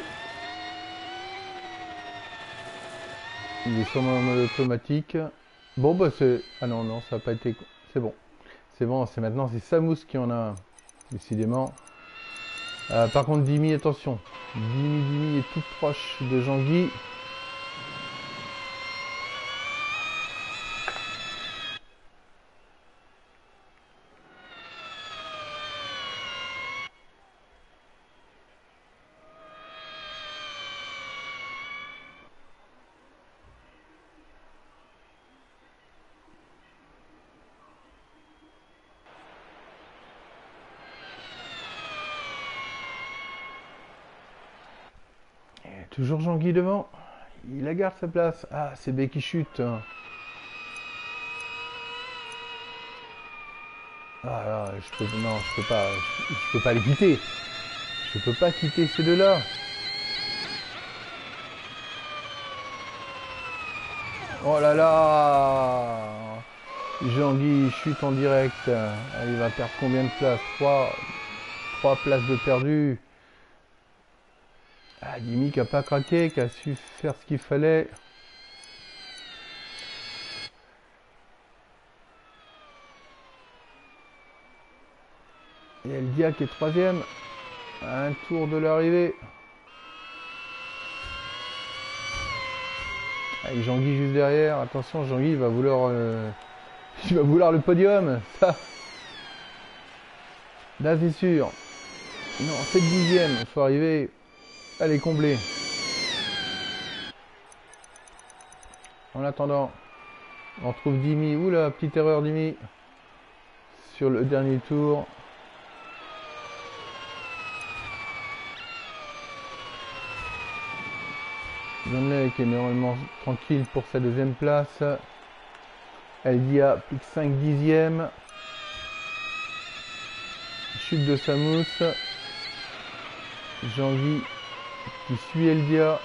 Il est sûrement en mode automatique. Bon, bah c'est... Ah non, non, ça n'a pas été... C'est bon. C'est bon, c'est maintenant, c'est Samous qui en a un. Décidément. Par contre, Dimi, attention. Dimi est tout proche de Jean-Guy. Toujours Jean-Guy devant. Il la garde sa place. Ah, c'est B qui chute. Ah là, non, je peux pas les quitter. Je peux pas quitter ces deux-là. Oh là là. Jean-Guy chute en direct. Il va perdre combien de places? 3 places de perdu. Ah, Dimi qui a pas craqué, qui a su faire ce qu'il fallait. Et Eldia qui est troisième. À un tour de l'arrivée. Avec Jean-Guy juste derrière. Attention, Jean-Guy va vouloir... il va vouloir le podium. Ça. Là, c'est sûr. Non, 7 dixièmes. Il faut arriver à les combler. En attendant, on trouve Dimi. Oula, petite erreur Dimi. Sur le dernier tour. Yanley qui est normalement tranquille pour sa deuxième place. Eldia plus que 5 dixièmes. Chute de Samous. Jean-Guy qui suit Eldia.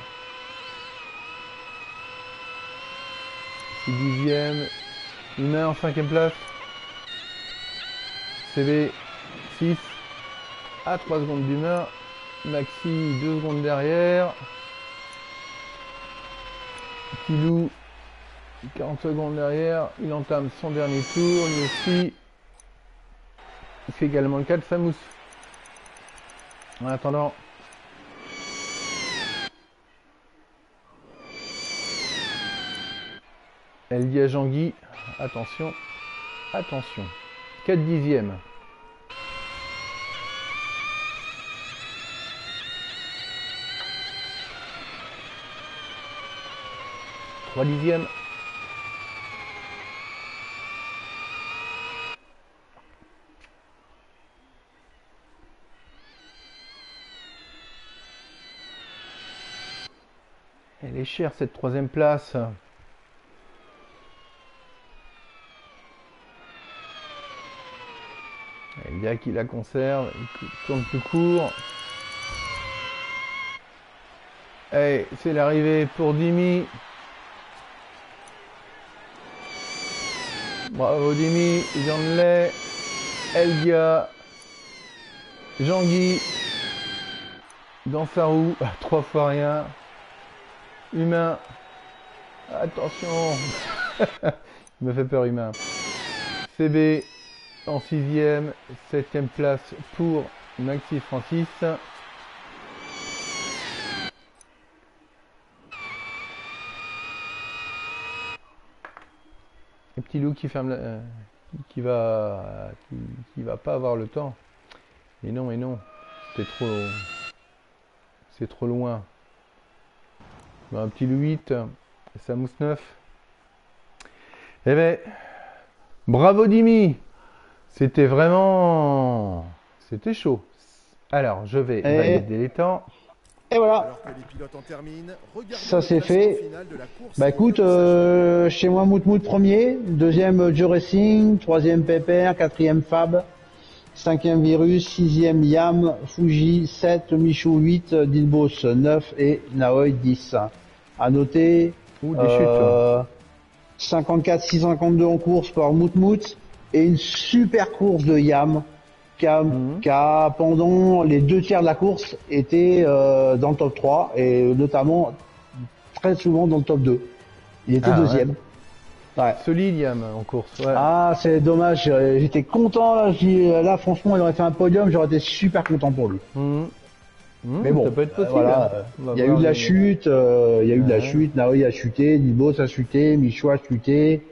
6 dixièmes. Humain en 5ème place. CB 6 à 3 secondes d'Humain. Maxi 2 secondes derrière. Petit Loup 40 secondes derrière. Il entame son dernier tour. Lui aussi. Il fait également le cas de Samous. En attendant. Eldia Jean-Guy. Attention. Attention. 4 dixièmes. Trois dixièmes. Elle est chère cette troisième place. Eldia qui la conserve, il tourne plus court. Et c'est l'arrivée pour Dimi. Bravo Dimi, Yanley, Eldia, Jean-Guy, dans sa roue, 3 fois rien. Humain, attention, il me fait peur Humain. CB en 6ème, 7ème place pour Maxi Francis. Et Petit Loup qui ferme qui va pas avoir le temps. Et non, c'est trop loin. Un petit Louis 8, Samus 9. Eh ben, bravo Dimi. C'était vraiment... C'était chaud. Alors, je vais valider les temps. Et voilà. Alors que les pilotes en terminent, regardez Ça, le c'est classement fait. final de la course Bah en écoute, passagers. chez moi Moutmout premier, deuxième Joe Racing, troisième Pepper, quatrième Fab, cinquième Virus, sixième Yam, Fuji 7, Michou 8, Dilbos 9 et Naoi 10. À noter, Ouh, des chutes. 54 652 en course par Moutmout et une super course de Yam qui a pendant les 2 tiers de la course été dans le top 3 et notamment très souvent dans le top 2. Il était deuxième. Ouais. Solide Yam en course. Ouais. Ah, c'est dommage. J'étais content là. Là, franchement, il aurait fait un podium. J'aurais été super content pour lui. Mais bon, ça peut être possible. voilà. On va Il y a eu voir de la les- chute. Il y a eu de la chute. Naoi a chuté. Nibos a chuté. Michou a chuté.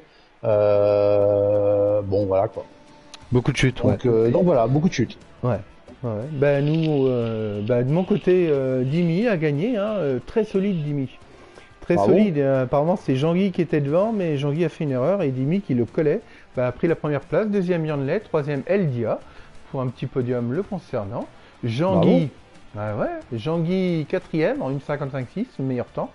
Bon, voilà quoi. Beaucoup de chutes. Donc voilà, beaucoup de chutes. Ouais. Ouais. Ben nous, de mon côté, Dimi a gagné, hein, très solide Dimi. Très Bravo. solide. Apparemment, c'est Jean-Guy qui était devant, mais Jean-Guy a fait une erreur et Dimi qui le collait a pris la première place. Deuxième Yanlet, troisième Eldia pour un petit podium le concernant. Jean-Guy, Jean-Guy quatrième en 1,55,6, le meilleur temps.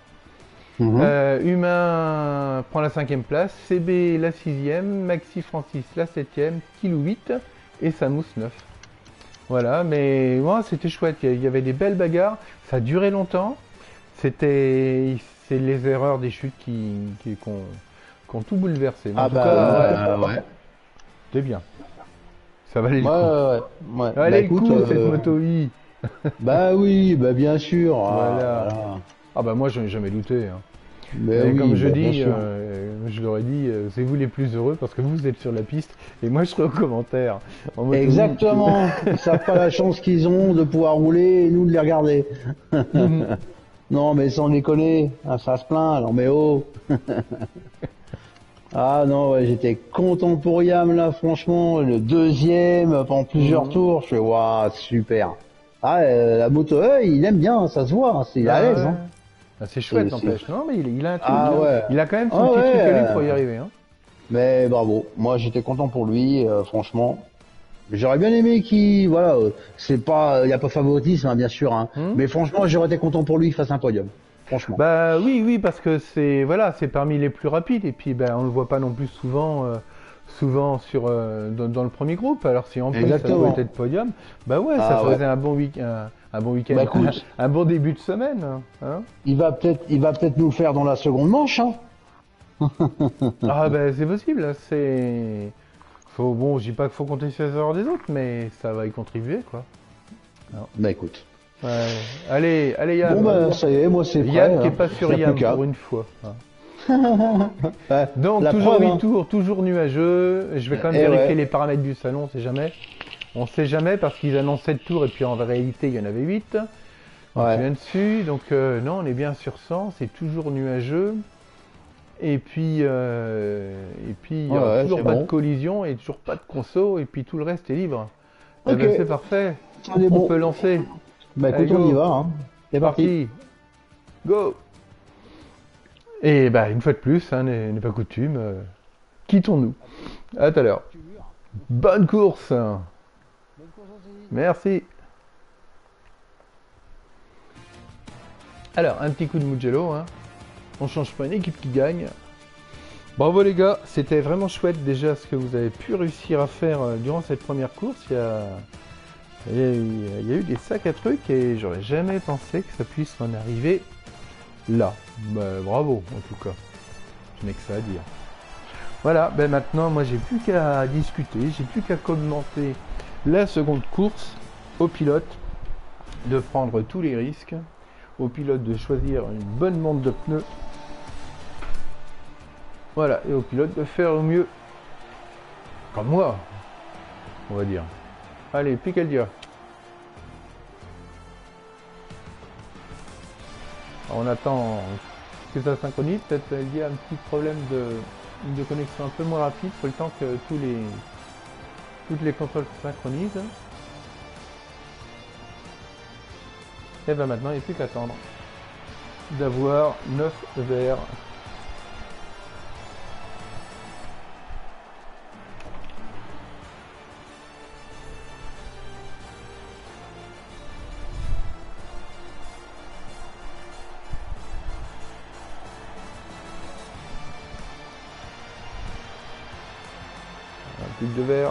Humain prend la cinquième place, CB la sixième, Maxi Francis la septième, Kilou 8 et Samus 9. Voilà, mais ouais, c'était chouette, il y avait des belles bagarres, ça a duré longtemps. C'est les erreurs des chutes qui ont tout bouleversé. Mais en tout cas, ouais. c'était bien. Ça valait le coup. Ouais. Allez, Bah, écoute, cool cette moto I. Bah oui, bah bien sûr. Voilà. Ah bah moi, je n'ai jamais douté. Hein. Mais Et oui, comme je bah, bien dis, sûr. je leur ai dit, c'est vous les plus heureux parce que vous êtes sur la piste et moi je serai aux commentaires. En moto. Exactement. Ils savent pas la chance qu'ils ont de pouvoir rouler et nous de les regarder. Non, mais sans déconner, ça se plaint. Non, mais oh. Ah non, ouais, j'étais content pour Yam là, franchement. Le deuxième, pendant plusieurs tours, je fais waouh, super. Ah, la moto, il aime bien, ça se voit, hein, c'est à l'aise. Hein. Ah, c'est chouette, C'est- n'empêche. Non, mais il a un truc. Ah ouais. Il a quand même son Ah petit ouais. truc à lui pour y arriver. Hein. Mais bravo, moi j'étais content pour lui, franchement. J'aurais bien aimé qu'il, voilà, c'est pas, il y a pas favoritisme, hein, bien sûr, hein. Mais franchement, j'aurais été content pour lui qu'il fasse un podium, franchement. Bah oui, parce que c'est parmi les plus rapides et puis on le voit pas non plus souvent sur dans le premier groupe. Alors si en plus Exactement. ça pouvait être podium, bah ouais, ça faisait un bon week-end, Bah, écoute. un bon début de semaine. Hein. Il va peut-être nous le faire dans la seconde manche, hein. Ah bah c'est possible, c'est bon, je dis pas qu'il faut compter sur les erreurs des autres, mais ça va y contribuer quoi. Bah écoute. Ouais. Allez Yann. Bon bah ça y est, moi c'est prêt. Yann qui est hein. pas sur Y a Yann plus qu'à. pour une fois. Hein. Ouais, Donc la toujours preuve, 8 hein. tours, toujours nuageux. Je vais quand même Eh vérifier ouais. les paramètres du salon, on sait jamais. On sait jamais parce qu'ils annoncent 7 tours et puis en réalité il y en avait 8. Donc Ouais. je viens dessus, donc non, on est bien sur 100, c'est toujours nuageux. Et puis il y a toujours c'est pas bon. de collision et toujours pas de conso et puis tout le reste est libre. Eh Ok. ben, c'est parfait. On est On bon. peut lancer. Bah écoute, Allez, go. on y va, hein. C'est parti. Parti. Go. Et bah une fois de plus, hein, n'est pas coutume, quittons-nous. À tout à l'heure. Bonne course. Merci. Alors, un petit coup de Mugello, hein. On change pas une équipe qui gagne. Bravo les gars, c'était vraiment chouette déjà ce que vous avez pu réussir à faire durant cette première course. Il y a eu des sacs à trucs et j'aurais jamais pensé que ça puisse en arriver là. Bah, bravo en tout cas. Je n'ai que ça à dire. Voilà, ben maintenant moi j'ai plus qu'à discuter, j'ai plus qu'à commenter la seconde course, au pilote de prendre tous les risques, au pilote de choisir une bonne montre de pneus, voilà, et au pilote de faire au mieux, comme moi, on va dire. Allez, Picaldia. On attend que ça synchronise, peut-être il y a un petit problème de connexion un peu moins rapide pour le temps que toutes les consoles se synchronisent. Et bien maintenant il n'y a plus qu'à attendre. d'avoir 9 verts. Plus de verre.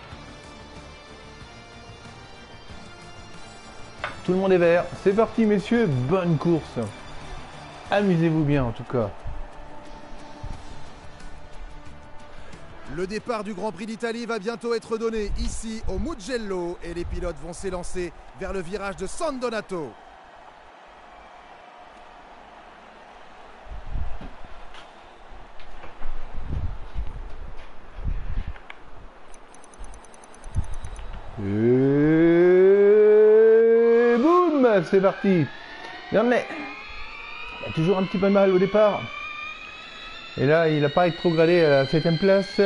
Tout le monde est vert. C'est parti, messieurs. Bonne course. Amusez-vous bien, en tout cas. Le départ du Grand Prix d'Italie va bientôt être donné ici au Mugello et les pilotes vont s'élancer vers le virage de San Donato. Et boum, c'est parti. Regardez, il a toujours un petit peu de mal au départ. Et là, il n'a pas rétrogradé à la 7ème place.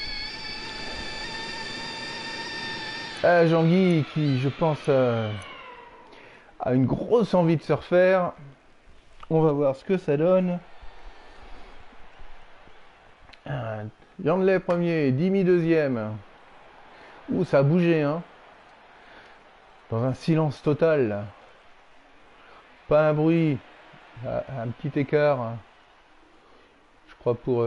Jean-Guy qui, je pense, a une grosse envie de se refaire. On va voir ce que ça donne. Yandelay premier, Dimi deuxième. Ouh, ça a bougé, hein. Dans un silence total. Là. Pas un bruit. Un petit écart. Je crois pour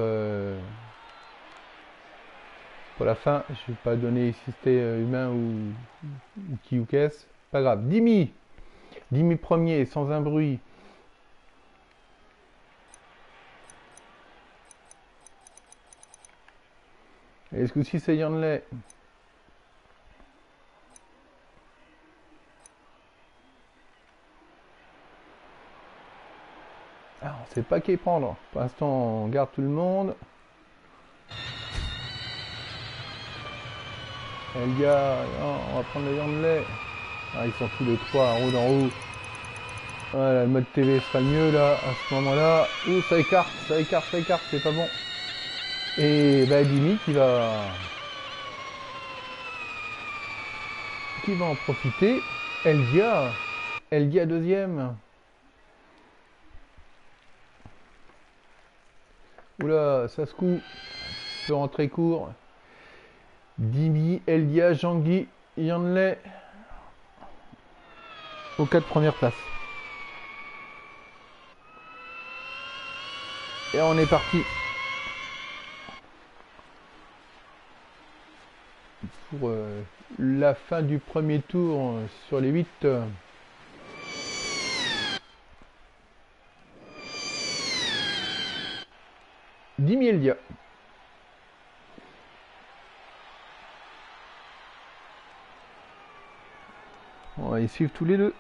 la fin. Je vais pas donner si c'était humain ou qui ou qu'est-ce. Pas grave. Dimi premier, sans un bruit. Et ce coup-ci, c'est Yandelay. Ah, on sait pas qui prendre. Pour l'instant, on garde tout le monde. Elga, on va prendre le Yandelay. Ah, ils sont tous les trois en haut d'en haut. Voilà, le mode TV sera mieux là, à ce moment-là. Ouh, ça écarte, c'est pas bon. Et bah, Dimi qui va en profiter. Elga deuxième. Oula, ça se coupe. Peut rentrer court. Dimi, Elga, Jean-Guy, Yandelay. Aux 4 premières places. Et on est parti. Pour la fin du premier tour sur les 8. Dimi Elga. On va y suivre tous les deux.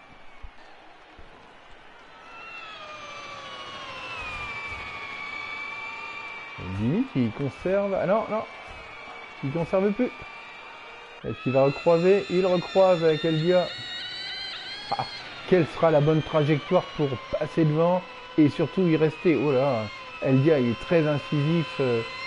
Dimi qui conserve. Ah non, il conserve plus. Est-ce qu'il va recroiser? Il recroise avec Elga. Ah, quelle sera la bonne trajectoire pour passer devant et surtout y rester? Oh là, Elga il est très incisif.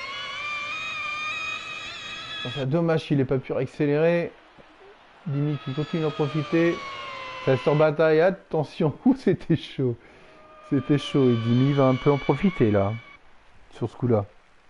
C'est dommage qu'il n'ait pas pu accélérer. Dimi qui continue d'en profiter. Ça sort bataille. Attention, c'était chaud. C'était chaud et Dimi va un peu en profiter là. Sur ce coup-là.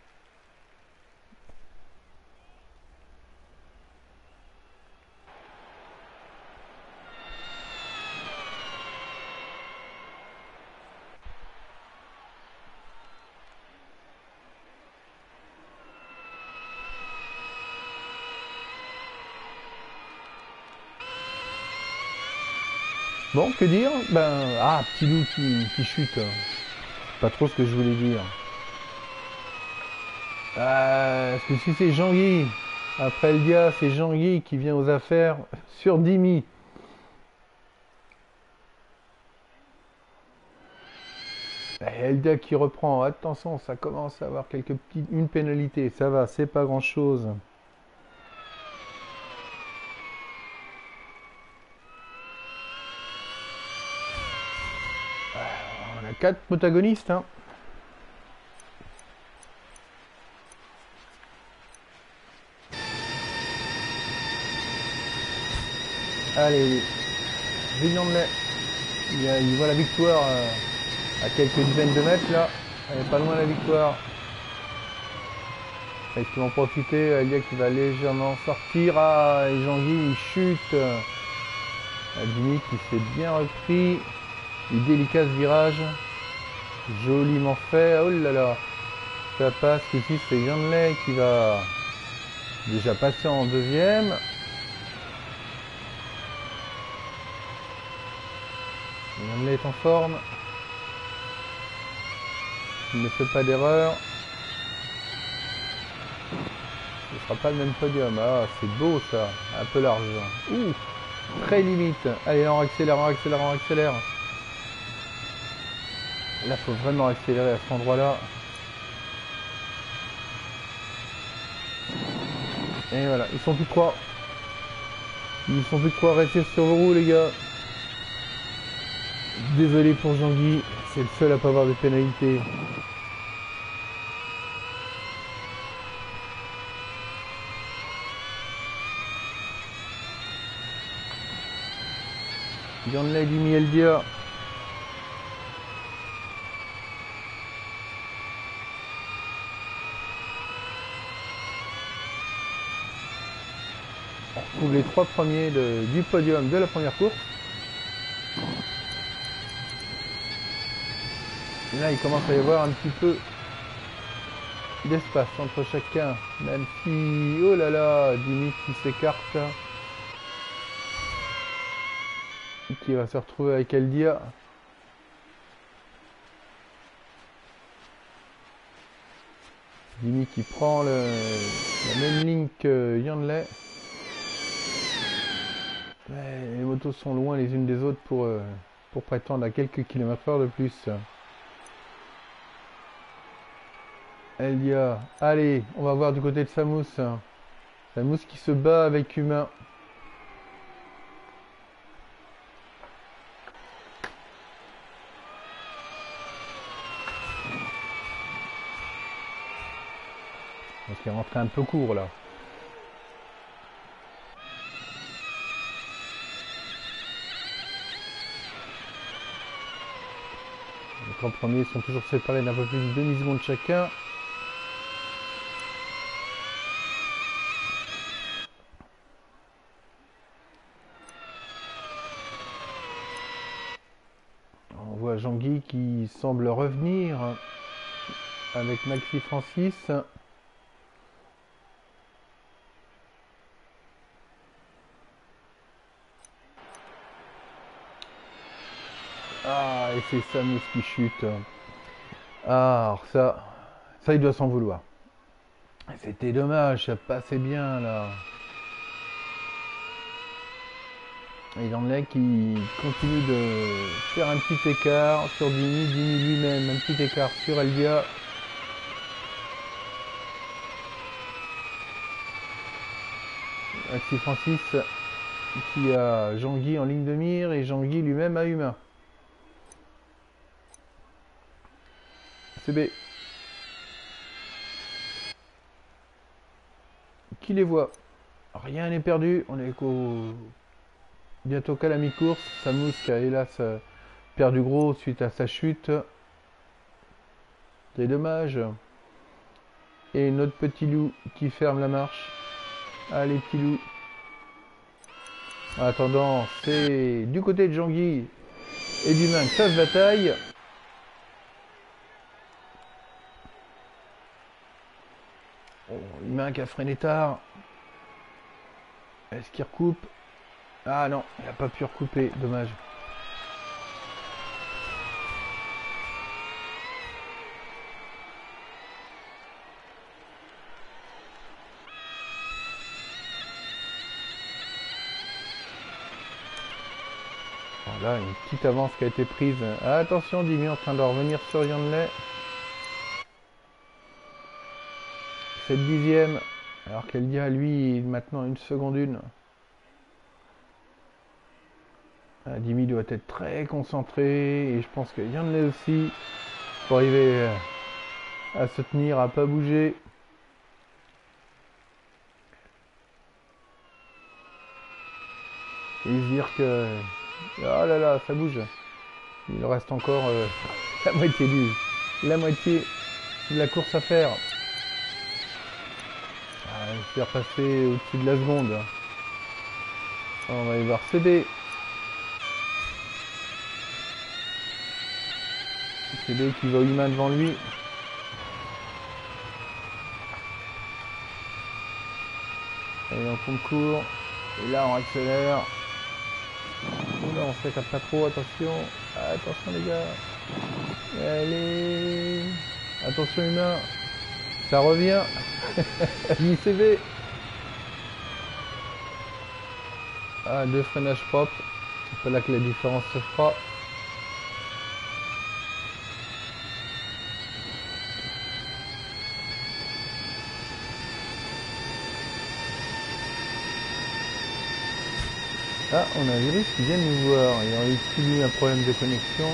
Bon, que dire? Petit loup qui chute. Pas trop ce que je voulais dire. Parce que si c'est Jean-Guy, après le gars, c'est Jean-Guy qui vient aux affaires sur Dimi. Elga qui reprend. Attention, ça commence à avoir une pénalité. Ça va, c'est pas grand-chose. On a 4 protagonistes. Hein. Allez, Yandelay. Il voit la victoire à quelques dizaines de mètres là. Elle est pas loin la victoire. Est-ce qu'ils vont profiter? Elia qui va légèrement sortir. Ah, et Jean-Guy il chute. Dimi qui s'est bien repris. Il délicat ce virage. Joliment fait. Oh là là. Ça passe. Ici c'est Yanley qui va déjà passer en deuxième. Yanley est en forme. Il ne fait pas d'erreur. Ce sera pas le même podium. Ah, c'est beau ça. Un peu large. Ouh, très limite. Allez, on accélère, on accélère, on accélère. Là, faut vraiment accélérer à cet endroit-là. Et voilà, ils sont plus que 3. Ils sont plus que 3. Restez sur vos roues, les gars. Désolé pour Jean-Guy. C'est le seul à pas avoir de pénalité. Yanley du Mieldia. On retrouve les 3 premiers du podium de la première course. Là, il commence à y avoir un petit peu d'espace entre chacun. Même si, oh là là, Dimi qui s'écarte. Qui va se retrouver avec Eldia. Dimi qui prend la même ligne que Yanley. Les motos sont loin les unes des autres pour prétendre à quelques kilomètres/h de plus. Eldia, allez, on va voir du côté de Samous. Samous qui se bat avec Humain. Parce qu'il est rentré un peu court là. Les 3 premiers sont toujours séparés d'un peu plus de demi-seconde chacun. On voit Jean-Guy qui semble revenir avec Maxi Francis. Ah, et c'est Samus qui chute. Ah, alors ça il doit s'en vouloir. C'était dommage, ça passait bien là. Et Yanley qui continue de faire un petit écart sur Dimi, Dimi lui-même, un petit écart sur Eldia. Maxi Francis qui a Jean-Guy en ligne de mire et Jean-Guy lui-même à Humain. CB. Qui les voit? Rien n'est perdu, on est bientôt qu'à la mi-course. Samous qui a hélas perdu gros suite à sa chute. C'est dommage. Et notre petit loup qui ferme la marche. Allez petit loup. En attendant, c'est du côté de Jean-Guy et d'Humain que ça se bataille. Oh, Humain qui a freiné tard. Est-ce qu'il recoupe? Ah non, il n'a pas pu recouper, dommage. Voilà, une petite avance qui a été prise. Ah, attention, Dimi en train de revenir sur Yanley. 7/10. Alors qu'Eldia, lui, maintenant 1 seconde 1. Ah, Dimi doit être très concentré. Et je pense que Yanley aussi. Pour arriver à se tenir, à pas bouger. Et se dire que... Oh là là, ça bouge. Il reste encore la moitié de la course à faire. Ah, j'espère passer au-dessus de la seconde. On va aller voir CB. CB qui va 8 mains devant lui. Et on concourt. Et là on accélère. Et là on se tape pas trop, attention. Attention les gars. Allez. Attention humain. Ça revient. JCV. Ah, 2 freinages propres. C'est pas là que la différence se fera. Ah, on a Virus qui vient de nous voir. Il aurait eu un problème de connexion.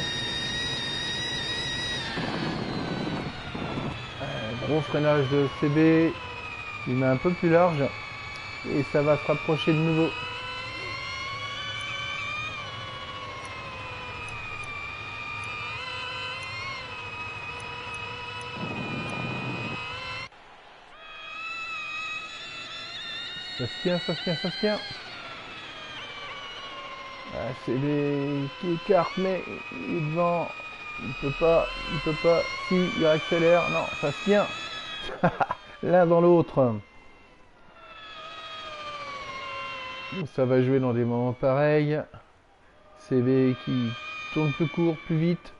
Gros freinage de CB. Il met un peu plus large. Et ça va se rapprocher de nouveau. Ça se tient, ça se tient, ça se tient. Ah, CB qui écarte, mais il est devant. Il peut pas. Si, il accélère. Non, ça se tient. L'un dans l'autre. Ça va jouer dans des moments pareils. CB qui tourne plus court, plus vite.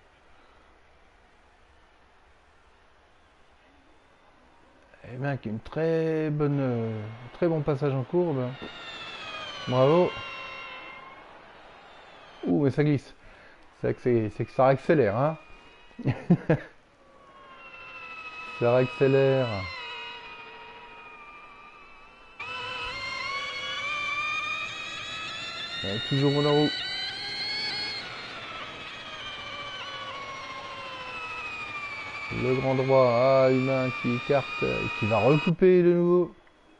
Et bien, qui a une très bon passage en courbe. Bravo. Ouh, mais ça glisse. C'est que ça accélère, hein. Ça accélère. Toujours en roue. Le grand droit, ah, humain qui écarte, et qui va recouper de nouveau.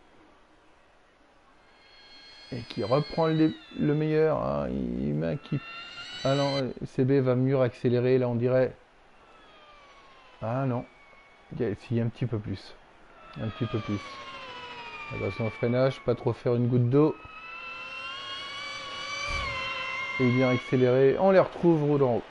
Et qui reprend le meilleur, hein, humain qui... Ah non, CB va mieux accélérer, là on dirait. Ah non, si, un petit peu plus. Un petit peu plus. Attention au freinage, pas trop faire une goutte d'eau. Et bien accélérer, on les retrouve roue en haut.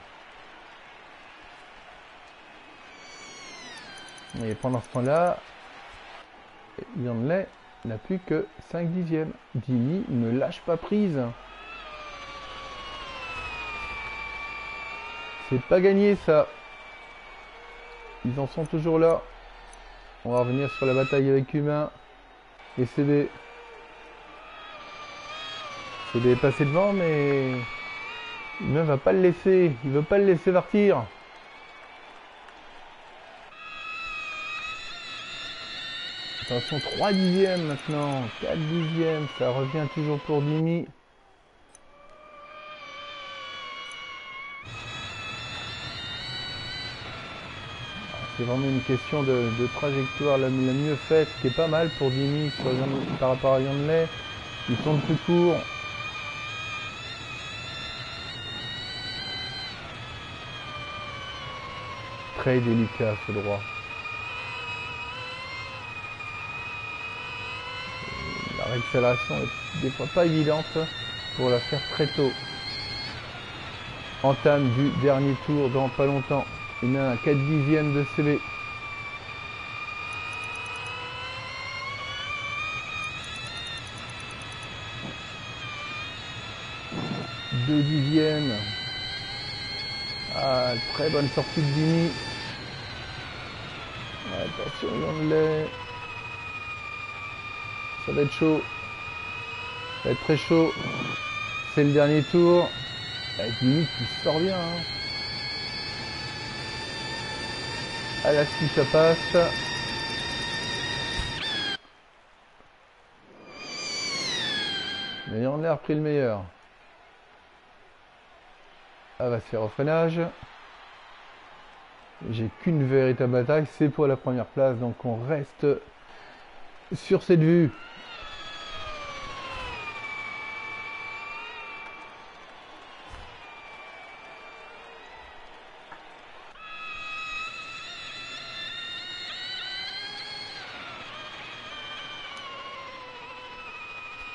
Et pendant ce temps-là, Yanley n'a plus que 5 dixièmes. Dimi ne lâche pas prise. C'est pas gagné ça. Ils en sont toujours là. On va revenir sur la bataille avec Humain et CB. CB est passé devant, mais Humain va pas le laisser. Il veut pas le laisser partir. Attention, 3 dixièmes maintenant, 4 dixièmes, ça revient toujours pour Dimi. C'est vraiment une question de trajectoire la mieux faite, qui est pas mal pour Dimi par rapport à Yanley. Il tourne plus court. Très délicat ce droit. La réaccélération est des fois pas évidente pour la faire très tôt. Entame du dernier tour dans pas longtemps. Il a un 4 dixièmes de CB. Deux dixièmes. Ah, très bonne sortie de Dimi. Attention, Yanley. Ça va être chaud. Ça va être très chaud. C'est le dernier tour. Dimi qui sort bien. Hein. À la ski, ça passe. Mais Yanley a repris le meilleur. Elle va se faire au freinage. J'ai qu'une véritable attaque, c'est pour la première place, donc on reste sur cette vue.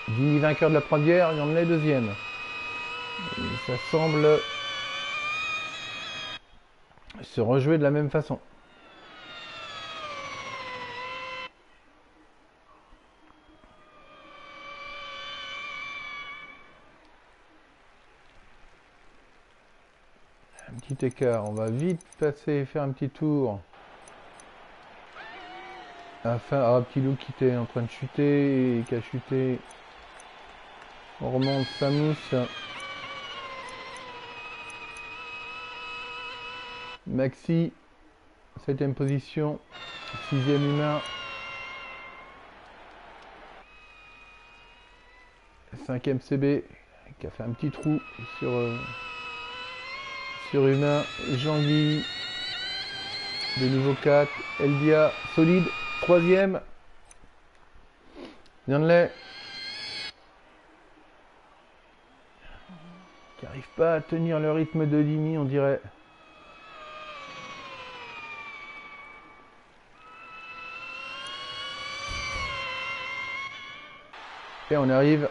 Dimi vainqueur de la première, Yanley deuxième. Et ça semble se rejouer de la même façon. Un petit écart, on va vite passer, faire un petit tour. Enfin, petit loup qui était en train de chuter et qui a chuté. On remonte Samous. Maxi, 7ème position, 6ème humain. 5ème CB qui a fait un petit trou sur humain. Jean-Guy, de nouveau 4. Eldia, solide, 3ème. Yanley, qui n'arrive pas à tenir le rythme de Dimi, on dirait. Et on arrive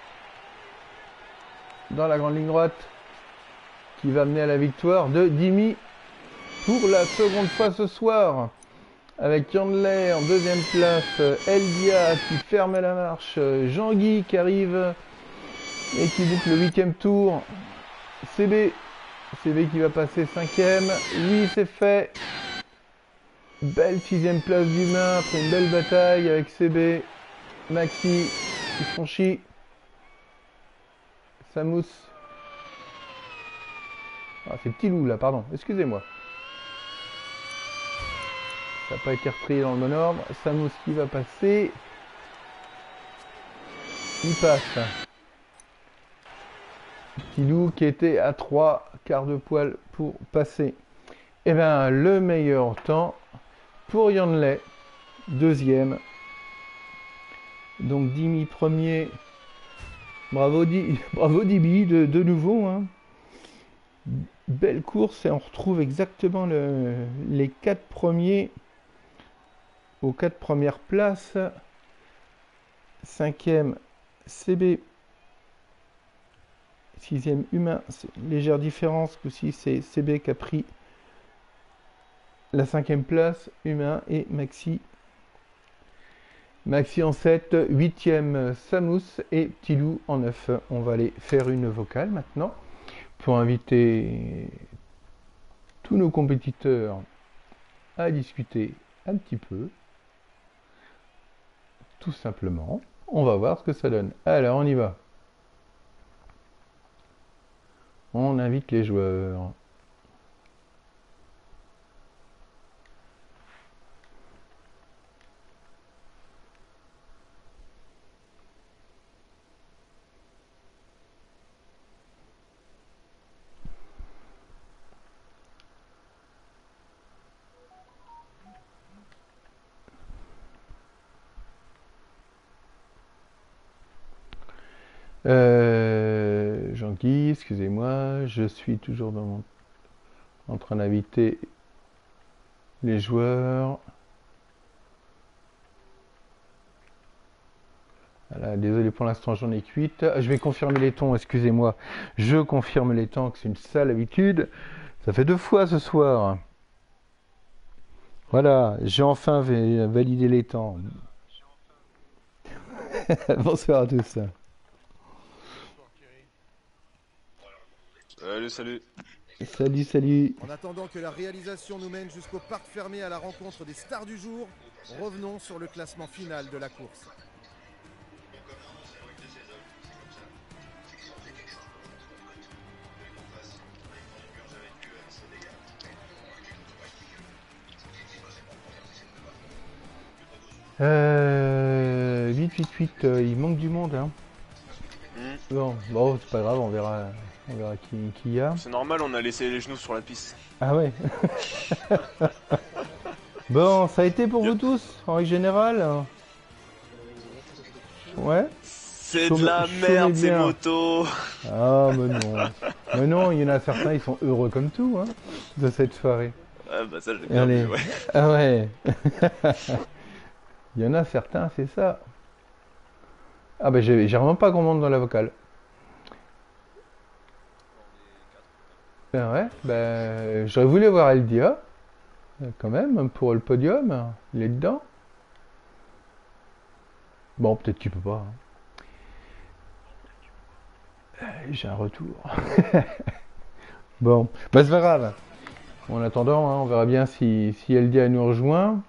dans la grande ligne droite qui va mener à la victoire de Dimi pour la seconde fois ce soir. Avec Yanley en deuxième place, Eldia qui ferme la marche, Jean-Guy qui arrive et qui boucle le 8e tour. CB qui va passer 5ème. Lui c'est fait. Belle 6ème place d'humain après une belle bataille avec CB. Maxi qui franchit. Samous. Ah, c'est Petit Loup là, pardon, excusez-moi. Ça n'a pas été repris dans le bon ordre. Samous qui va passer. Il passe. Petit Loup qui était à 3 quarts de poil pour passer. Et bien, le meilleur temps pour Yanley, deuxième. Donc Dimi premier. Bravo Dimi de nouveau. Hein. Belle course et on retrouve exactement les 4 premiers aux 4 premières places. 5ème CB. 6ème humain. Légère différence aussi, c'est CB qui a pris la 5ème place. Humain et Maxi. Maxi en 7, 8ème Samous et Petit Loup en 9. On va aller faire une vocale maintenant pour inviter tous nos compétiteurs à discuter un petit peu. Tout simplement. On va voir ce que ça donne. Alors on y va. On invite les joueurs. Jean-Guy, excusez-moi, je suis toujours en train d'inviter les joueurs. Voilà, désolé pour l'instant, j'en ai 8. Je vais confirmer les tons, excusez-moi. Je confirme les temps, que c'est une sale habitude. Ça fait 2 fois ce soir. Voilà, j'ai enfin validé les temps. Bonsoir à tous. Salut. Salut. En attendant que la réalisation nous mène jusqu'au parc fermé à la rencontre des stars du jour, revenons sur le classement final de la course. Vite, il manque du monde. Hein. Bon, c'est pas grave, on verra qui y a. C'est normal, on a laissé les genoux sur la piste. Ah ouais. Bon, ça a été pour vous tous, en règle générale. Ouais. C'est de la merde ces motos. Ah mais non, il y en a certains, ils sont heureux comme tout, hein, de cette soirée. Ah bah ça j'ai bien vu, ouais. Ah ouais. Il y en a certains, c'est ça. Ah bah j'ai vraiment pas grand monde dans la vocale. Ben ouais, ben j'aurais voulu voir Eldia, quand même, pour le podium. Il est dedans. Bon, peut-être qu'il peut pas. J'ai un retour. Bon, bah c'est pas grave. En attendant, hein, on verra bien si Eldia nous rejoint.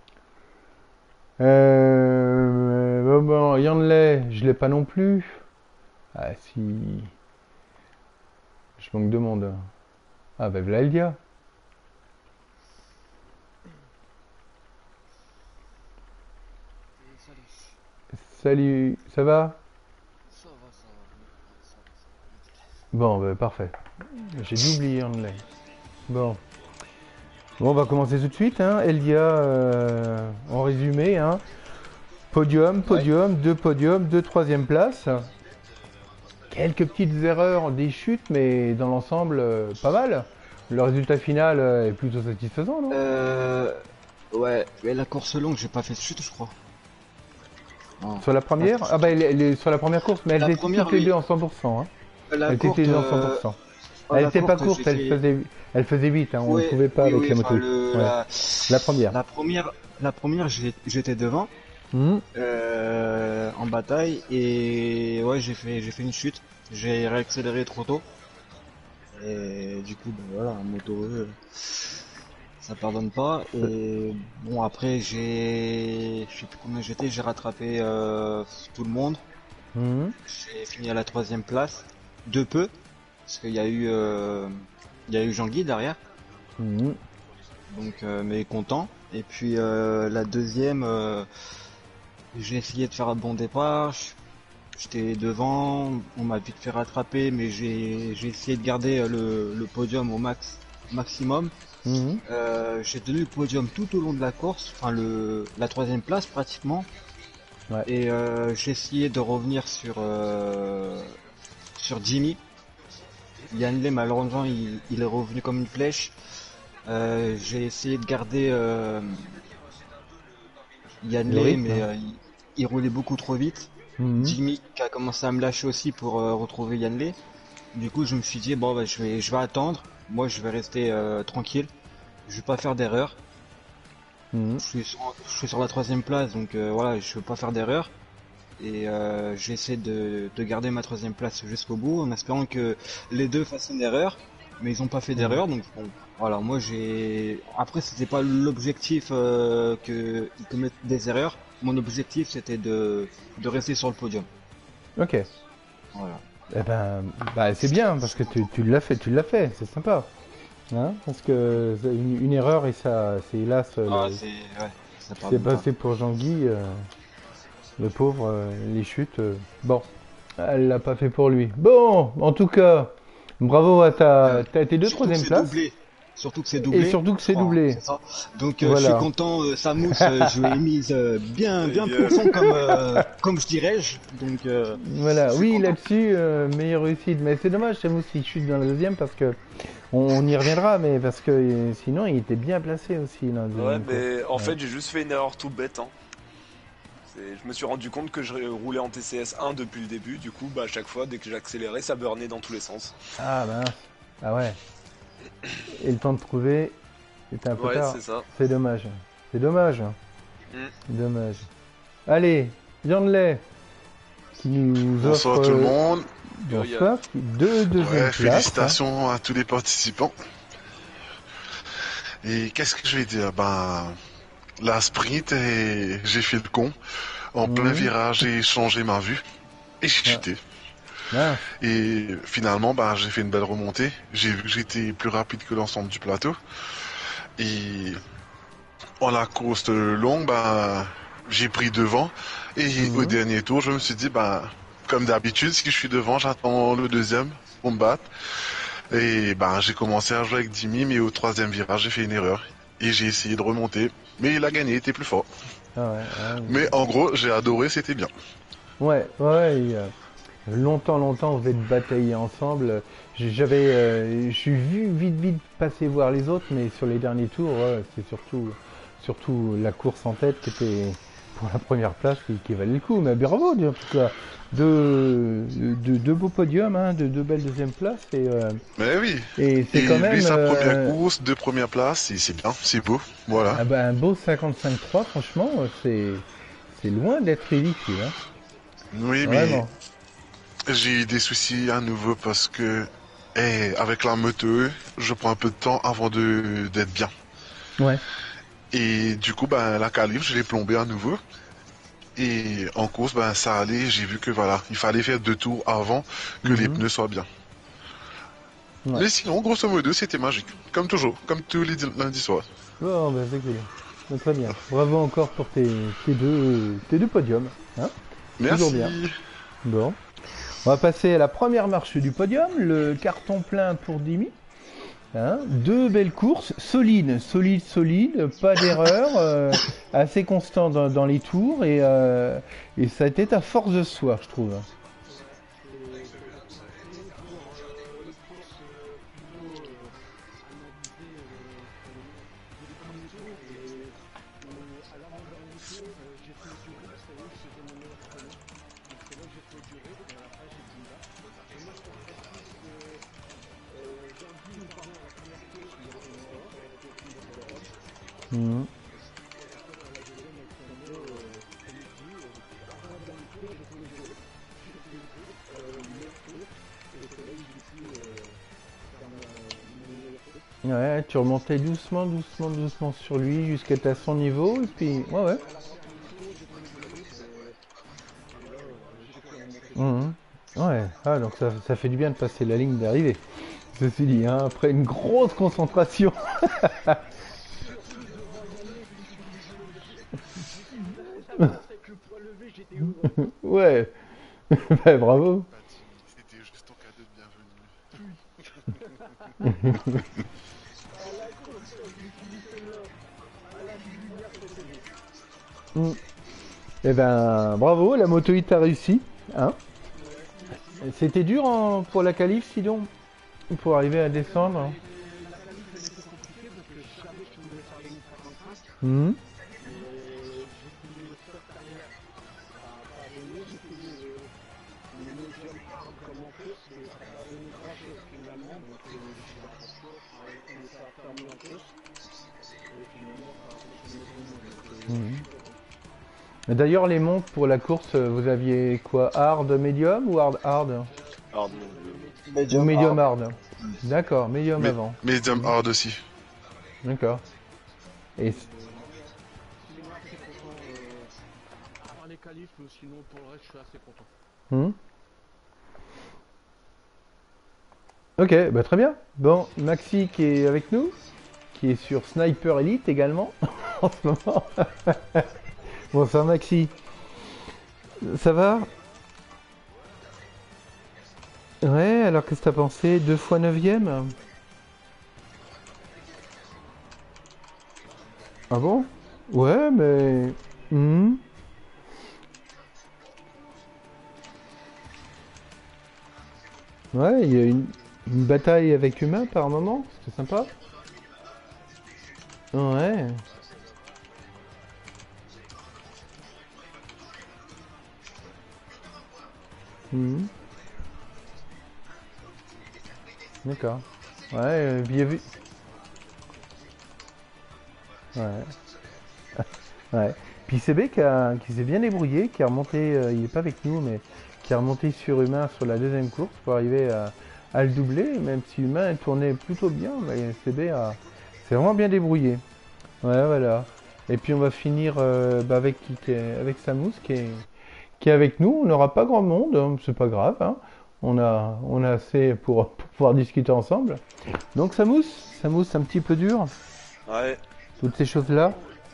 Bon, Yanley, je l'ai pas non plus. Ah si, je manque de monde. Ah bah voilà Eldia. Salut, ça va? Bon, bah parfait. J'ai dû oublier Yanley. Bon. Bon, on va commencer tout de suite, hein. Eldia, en résumé, hein. Podium, deux troisième places. Quelques petites erreurs, des chutes, mais dans l'ensemble, pas mal. Le résultat final est plutôt satisfaisant, non? Ouais, mais la course longue, j'ai pas fait de chute, je crois. Non. Sur la première? Ah bah elle est sur la première course, mais elles La étaient première, toutes les oui. deux en 100%, hein. La Elles étaient courte, toutes les deux en 100%. Elle la était pas courte, courte, elle faisait vite, hein. On ne Ouais, pouvait pas oui, avec oui, la enfin, moto. Ouais. La première. la première, j'étais devant, Mhm. en bataille, et ouais, j'ai fait une chute. J'ai réaccéléré trop tôt. Et du coup, ben voilà, en moto, ça pardonne pas. Et bon, après, je sais plus combien j'étais, j'ai rattrapé tout le monde. Mhm. J'ai fini à la 3e place, de peu, parce qu'il y a eu Jean-Guy derrière, Mhm. donc mais content. Et puis la deuxième, j'ai essayé de faire un bon départ. J'étais devant, on m'a vite fait rattraper, mais j'ai essayé de garder le podium au maximum. Mhm. J'ai tenu le podium tout au long de la course, enfin la 3e place pratiquement. Ouais. Et j'ai essayé de revenir sur Jimmy. Yanley, malheureusement, il est revenu comme une flèche. J'ai essayé de garder Le Yanley, rythme, mais hein. il roulait beaucoup trop vite. Mhm. Jimmy qui a commencé à me lâcher aussi pour retrouver Yanley. Du coup, je me suis dit, bon, bah, je vais attendre. Moi, je vais rester tranquille. Je vais pas faire d'erreur. Mhm. Je suis sur la 3e place, donc voilà, je veux pas faire d'erreur. Et j'essaie de garder ma 3e place jusqu'au bout, en espérant que les deux fassent une erreur. Mais ils ont pas fait d'erreur, donc bon, voilà, moi j'ai... Après, c'était pas l'objectif qu'ils commettent des erreurs. Mon objectif, c'était de rester sur le podium. Ok. Voilà. Eh ben, bah c'est bien parce que tu l'as fait, c'est sympa. Hein, parce que c'est une erreur et ça, c'est hélas, Ah, le- ouais, ça c'est pardonne pas. passé pour Jean-Guy, le pauvre, les chutes. Bon, elle l'a pas fait pour lui. Bon, en tout cas, bravo à t'as été deux Surtout que troisième c'est place. doublé. Surtout que c'est doublé. Et surtout que c'est je crois, hein, doublé. c'est ça. Donc Voilà. je suis content, sa mousse, je l'ai mise bien bien. profond comme je dirais-je. Donc Voilà, je suis oui, content. là-dessus, meilleure réussite. Mais c'est dommage, Samus, il chute dans la deuxième parce que on y reviendra, mais parce que sinon, il était bien placé aussi dans la Ouais, deuxième mais en course. fait, j'ai juste fait une erreur tout bête. Hein. Je me suis rendu compte que je roulais en TCS 1 depuis le début. Du coup, bah, à chaque fois, dès que j'accélérais, ça burnait dans tous les sens. Ah mince, ah ouais. Et le temps de trouver, c'était un peu Ouais, tard. c'est ça. C'est dommage. C'est dommage. Mm. C'est dommage. Allez, Yanley, qui nous Bonsoir offre tout le monde. bonsoir, deux deuxième Ouais, place. félicitations à tous les participants. Et qu'est-ce que je vais dire? Ben, la sprint, et j'ai fait le con. En plein virage, j'ai changé ma vue. Et j'ai chuté. Mince. Et finalement, ben, j'ai fait une belle remontée. J'ai vu que j'étais plus rapide que l'ensemble du plateau. Et en la course longue, ben, j'ai pris devant. Et au dernier tour, je me suis dit, ben, comme d'habitude, si je suis devant, j'attends le deuxième pour me battre. Et ben, j'ai commencé à jouer avec Jimmy, mais au troisième virage, j'ai fait une erreur. Et j'ai essayé de remonter. Mais il a gagné, il était plus fort. Ah ouais, ouais. Mais en gros, j'ai adoré, c'était bien. Ouais, ouais, longtemps, on devait batailler ensemble. Je suis vu vite passer voir les autres, mais sur les derniers tours, ouais, c'est surtout la course en tête qui pour la première place qui valait le coup. Mais bravo, en tout cas. Deux beaux podiums, hein, deux belles deuxièmes places. Mais oui. Et c'est quand même. Lui, sa première course, 2 premières places, et c'est bien, c'est beau. Voilà. Ah bah, un beau 55-3, franchement, c'est loin d'être ridicule. Hein. Oui, Vraiment. mais j'ai eu des soucis à nouveau parce que avec la moto, je prends un peu de temps avant d'être bien. Ouais. Et du coup, ben, la calife, je l'ai plombée à nouveau. Et en course, ben, ça allait, j'ai vu que voilà, il fallait faire 2 tours avant que les pneus soient bien. Ouais. Mais sinon, grosso modo, c'était magique. Comme toujours, comme tous les lundis soirs. Bon, bah, c'est clair. Donc, très bien. Bravo encore pour tes deux podiums. Hein. Merci. Toujours bien. Bon. On va passer à la première marche du podium, le carton plein pour Dimi. Hein, 2 belles courses, solides, pas d'erreur, assez constant dans les tours et ça a été ta force de ce soir, je trouve. Mmh. Ouais, tu remontais doucement sur lui jusqu'à être à son niveau et puis ouais. Mmh. Ouais, ah, donc ça fait du bien de passer la ligne d'arrivée. Ceci dit, hein, après une grosse concentration. Ouais, bah, bravo. C'était juste ton cadeau de bienvenue. Eh ben, bravo, la moto hit a réussi. Hein. C'était dur pour la qualif, sinon, pour arriver à descendre. Mmh. D'ailleurs, les montes pour la course, vous aviez quoi? Hard, medium ou hard? Hard. Ou medium hard. D'accord, medium avant. Medium hard aussi. D'accord. Et les qualifs, sinon pour le reste, je suis assez content. Ok, bah très bien. Bon, Maxi qui est avec nous, qui est sur Sniper Elite également en ce moment. Bonsoir Maxi. Ça va? Ouais, alors qu'est-ce que t'as pensé? 2 fois 9ème? Ah bon? Ouais, mais... Ouais, il y a une bataille avec humains par moment, c'était sympa. Ouais. D'accord. Ouais, bien vu. Ouais. Ouais. Puis CB qui s'est bien débrouillé, qui est remonté, il est pas avec nous, mais qui est remonté sur Humain sur la deuxième course pour arriver à le doubler, même si Humain tournait plutôt bien, mais CB s'est vraiment bien débrouillé. Ouais, voilà. Et puis on va finir avec Samous qui est avec nous. On n'aura pas grand monde, hein, c'est pas grave. Hein. On a assez pour pouvoir discuter ensemble. Donc Samous, un petit peu dur. Ouais. Toutes ces choses-là.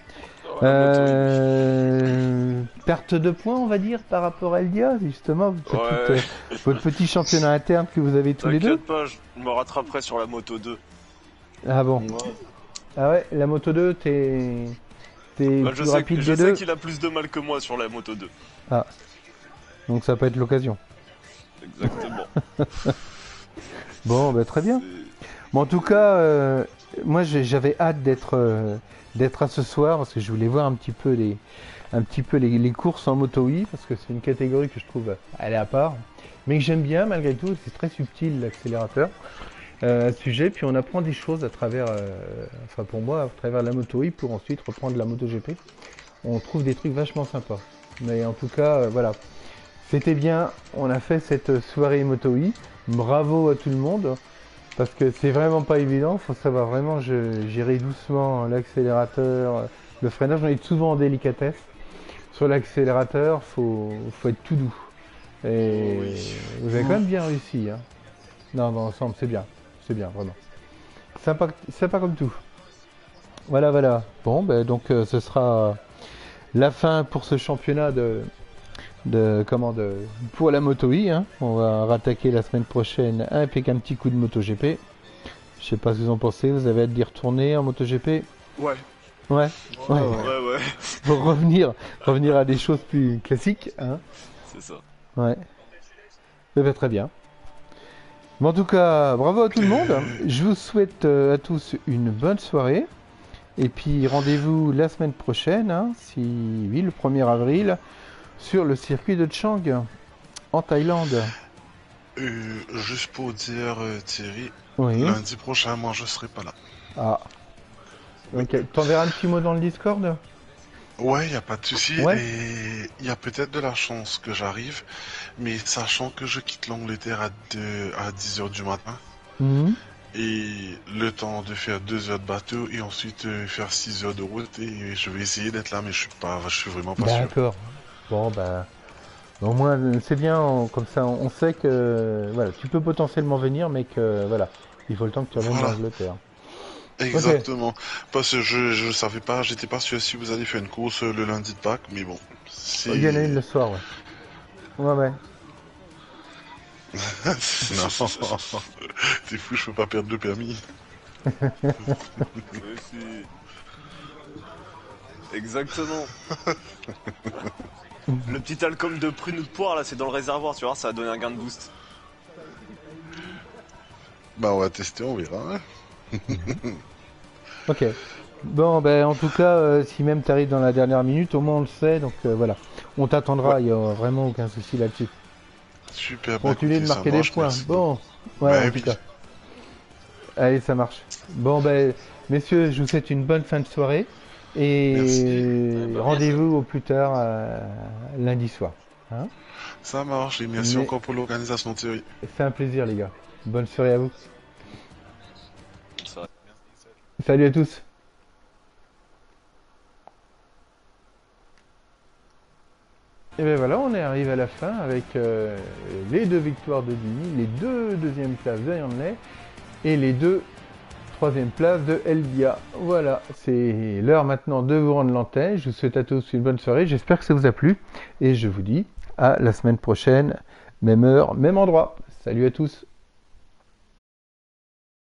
Perte de points, on va dire, par rapport à Eldia, justement, votre petit championnat interne que vous avez tous les deux. T'inquiète pas, je me rattraperai sur la moto 2. Ah bon? Ah ouais, la moto 2, t'es plus rapide des deux. Je sais qu'il a plus de mal que moi sur la moto 2. Ah, donc ça peut être l'occasion. Exactement. Bon, bah, très bien. Bon, en tout cas, moi j'avais hâte d'être à ce soir parce que je voulais voir un petit peu un petit peu les courses en moto I, parce que c'est une catégorie que je trouve, elle est à part, mais que j'aime bien malgré tout. C'est très subtil l'accélérateur à ce sujet, puis on apprend des choses à travers, enfin pour moi, à travers la moto I pour ensuite reprendre la moto GP. On trouve des trucs vachement sympas. Mais en tout cas, voilà, c'était bien. On a fait cette soirée moto I. Bravo à tout le monde. Parce que c'est vraiment pas évident, faut savoir vraiment gérer doucement l'accélérateur, le freinage. On est souvent en délicatesse. Sur l'accélérateur, faut être tout doux. Et Oui. vous avez quand même bien réussi. Hein. Non, dans l'ensemble, c'est bien, vraiment. Sympa comme tout. Voilà, voilà. Bon, ben, donc ce sera la fin pour ce championnat pour la Moto I. Hein. On va rattaquer la semaine prochaine avec un petit coup de MotoGP. Je sais pas ce que vous en pensez. Vous avez hâte d'y retourner en MotoGP? Ouais. Ouais. Ouais. Pour revenir à des choses plus classiques. Hein. C'est ça. Ouais. Très bien. Mais en tout cas, bravo à tout le monde. Je vous souhaite à tous une bonne soirée. Et puis rendez-vous la semaine prochaine, hein, le 1er avril, sur le circuit de Chang, en Thaïlande. Juste pour dire, Thierry, Oui. lundi prochain, moi, je serai pas là. Ah. Ok. T'enverras un petit mot dans le Discord? Ouais, y a pas de souci. Ouais. Et il y a peut-être de la chance que j'arrive, mais sachant que je quitte l'Angleterre à 10h du matin, Mhm. et le temps de faire 2 heures de bateau et ensuite faire 6 heures de route, et je vais essayer d'être là, mais je suis vraiment pas sûr. D'accord. Bon, bah. Au moins, c'est bien, comme ça, on sait que voilà, tu peux potentiellement venir, mais que voilà, il faut le temps que tu reviennes Voilà. en Angleterre. Exactement. Parce que je savais pas, j'étais pas sûr si vous alliez faire une course le lundi de Pâques, mais bon. Il y en a une le soir, ouais. Ouais. Non, t'es fou, je peux pas perdre le permis. Oui, si. Exactement. Le petit alcool de prune ou de poire là, c'est dans le réservoir, tu vois, ça va donner un gain de boost. Bah on va tester, on verra. Hein. Ok. Bon, ben en tout cas, si même t'arrives dans la dernière minute, au moins on le sait, donc voilà. On t'attendra, il y a vraiment aucun souci là-dessus. Super. Continuez de marquer des points. Bon, ouais, Bah, en tout cas. Allez, ça marche. Bon, ben, messieurs, je vous souhaite une bonne fin de soirée. Et Merci. rendez-vous au plus tard lundi soir. Hein. Ça marche, et merci Mais- encore pour l'organisation, Thierry. C'est un plaisir, les gars. Bonne soirée à vous. Ça- Salut à tous. Et bien voilà, on est arrivé à la fin avec les 2 victoires de Dini, les 2 deuxièmes places de Yanley et les 2 troisième places de Elbia. Voilà, c'est l'heure maintenant de vous rendre l'antenne. Je vous souhaite à tous une bonne soirée. J'espère que ça vous a plu. Et je vous dis à la semaine prochaine, même heure, même endroit. Salut à tous.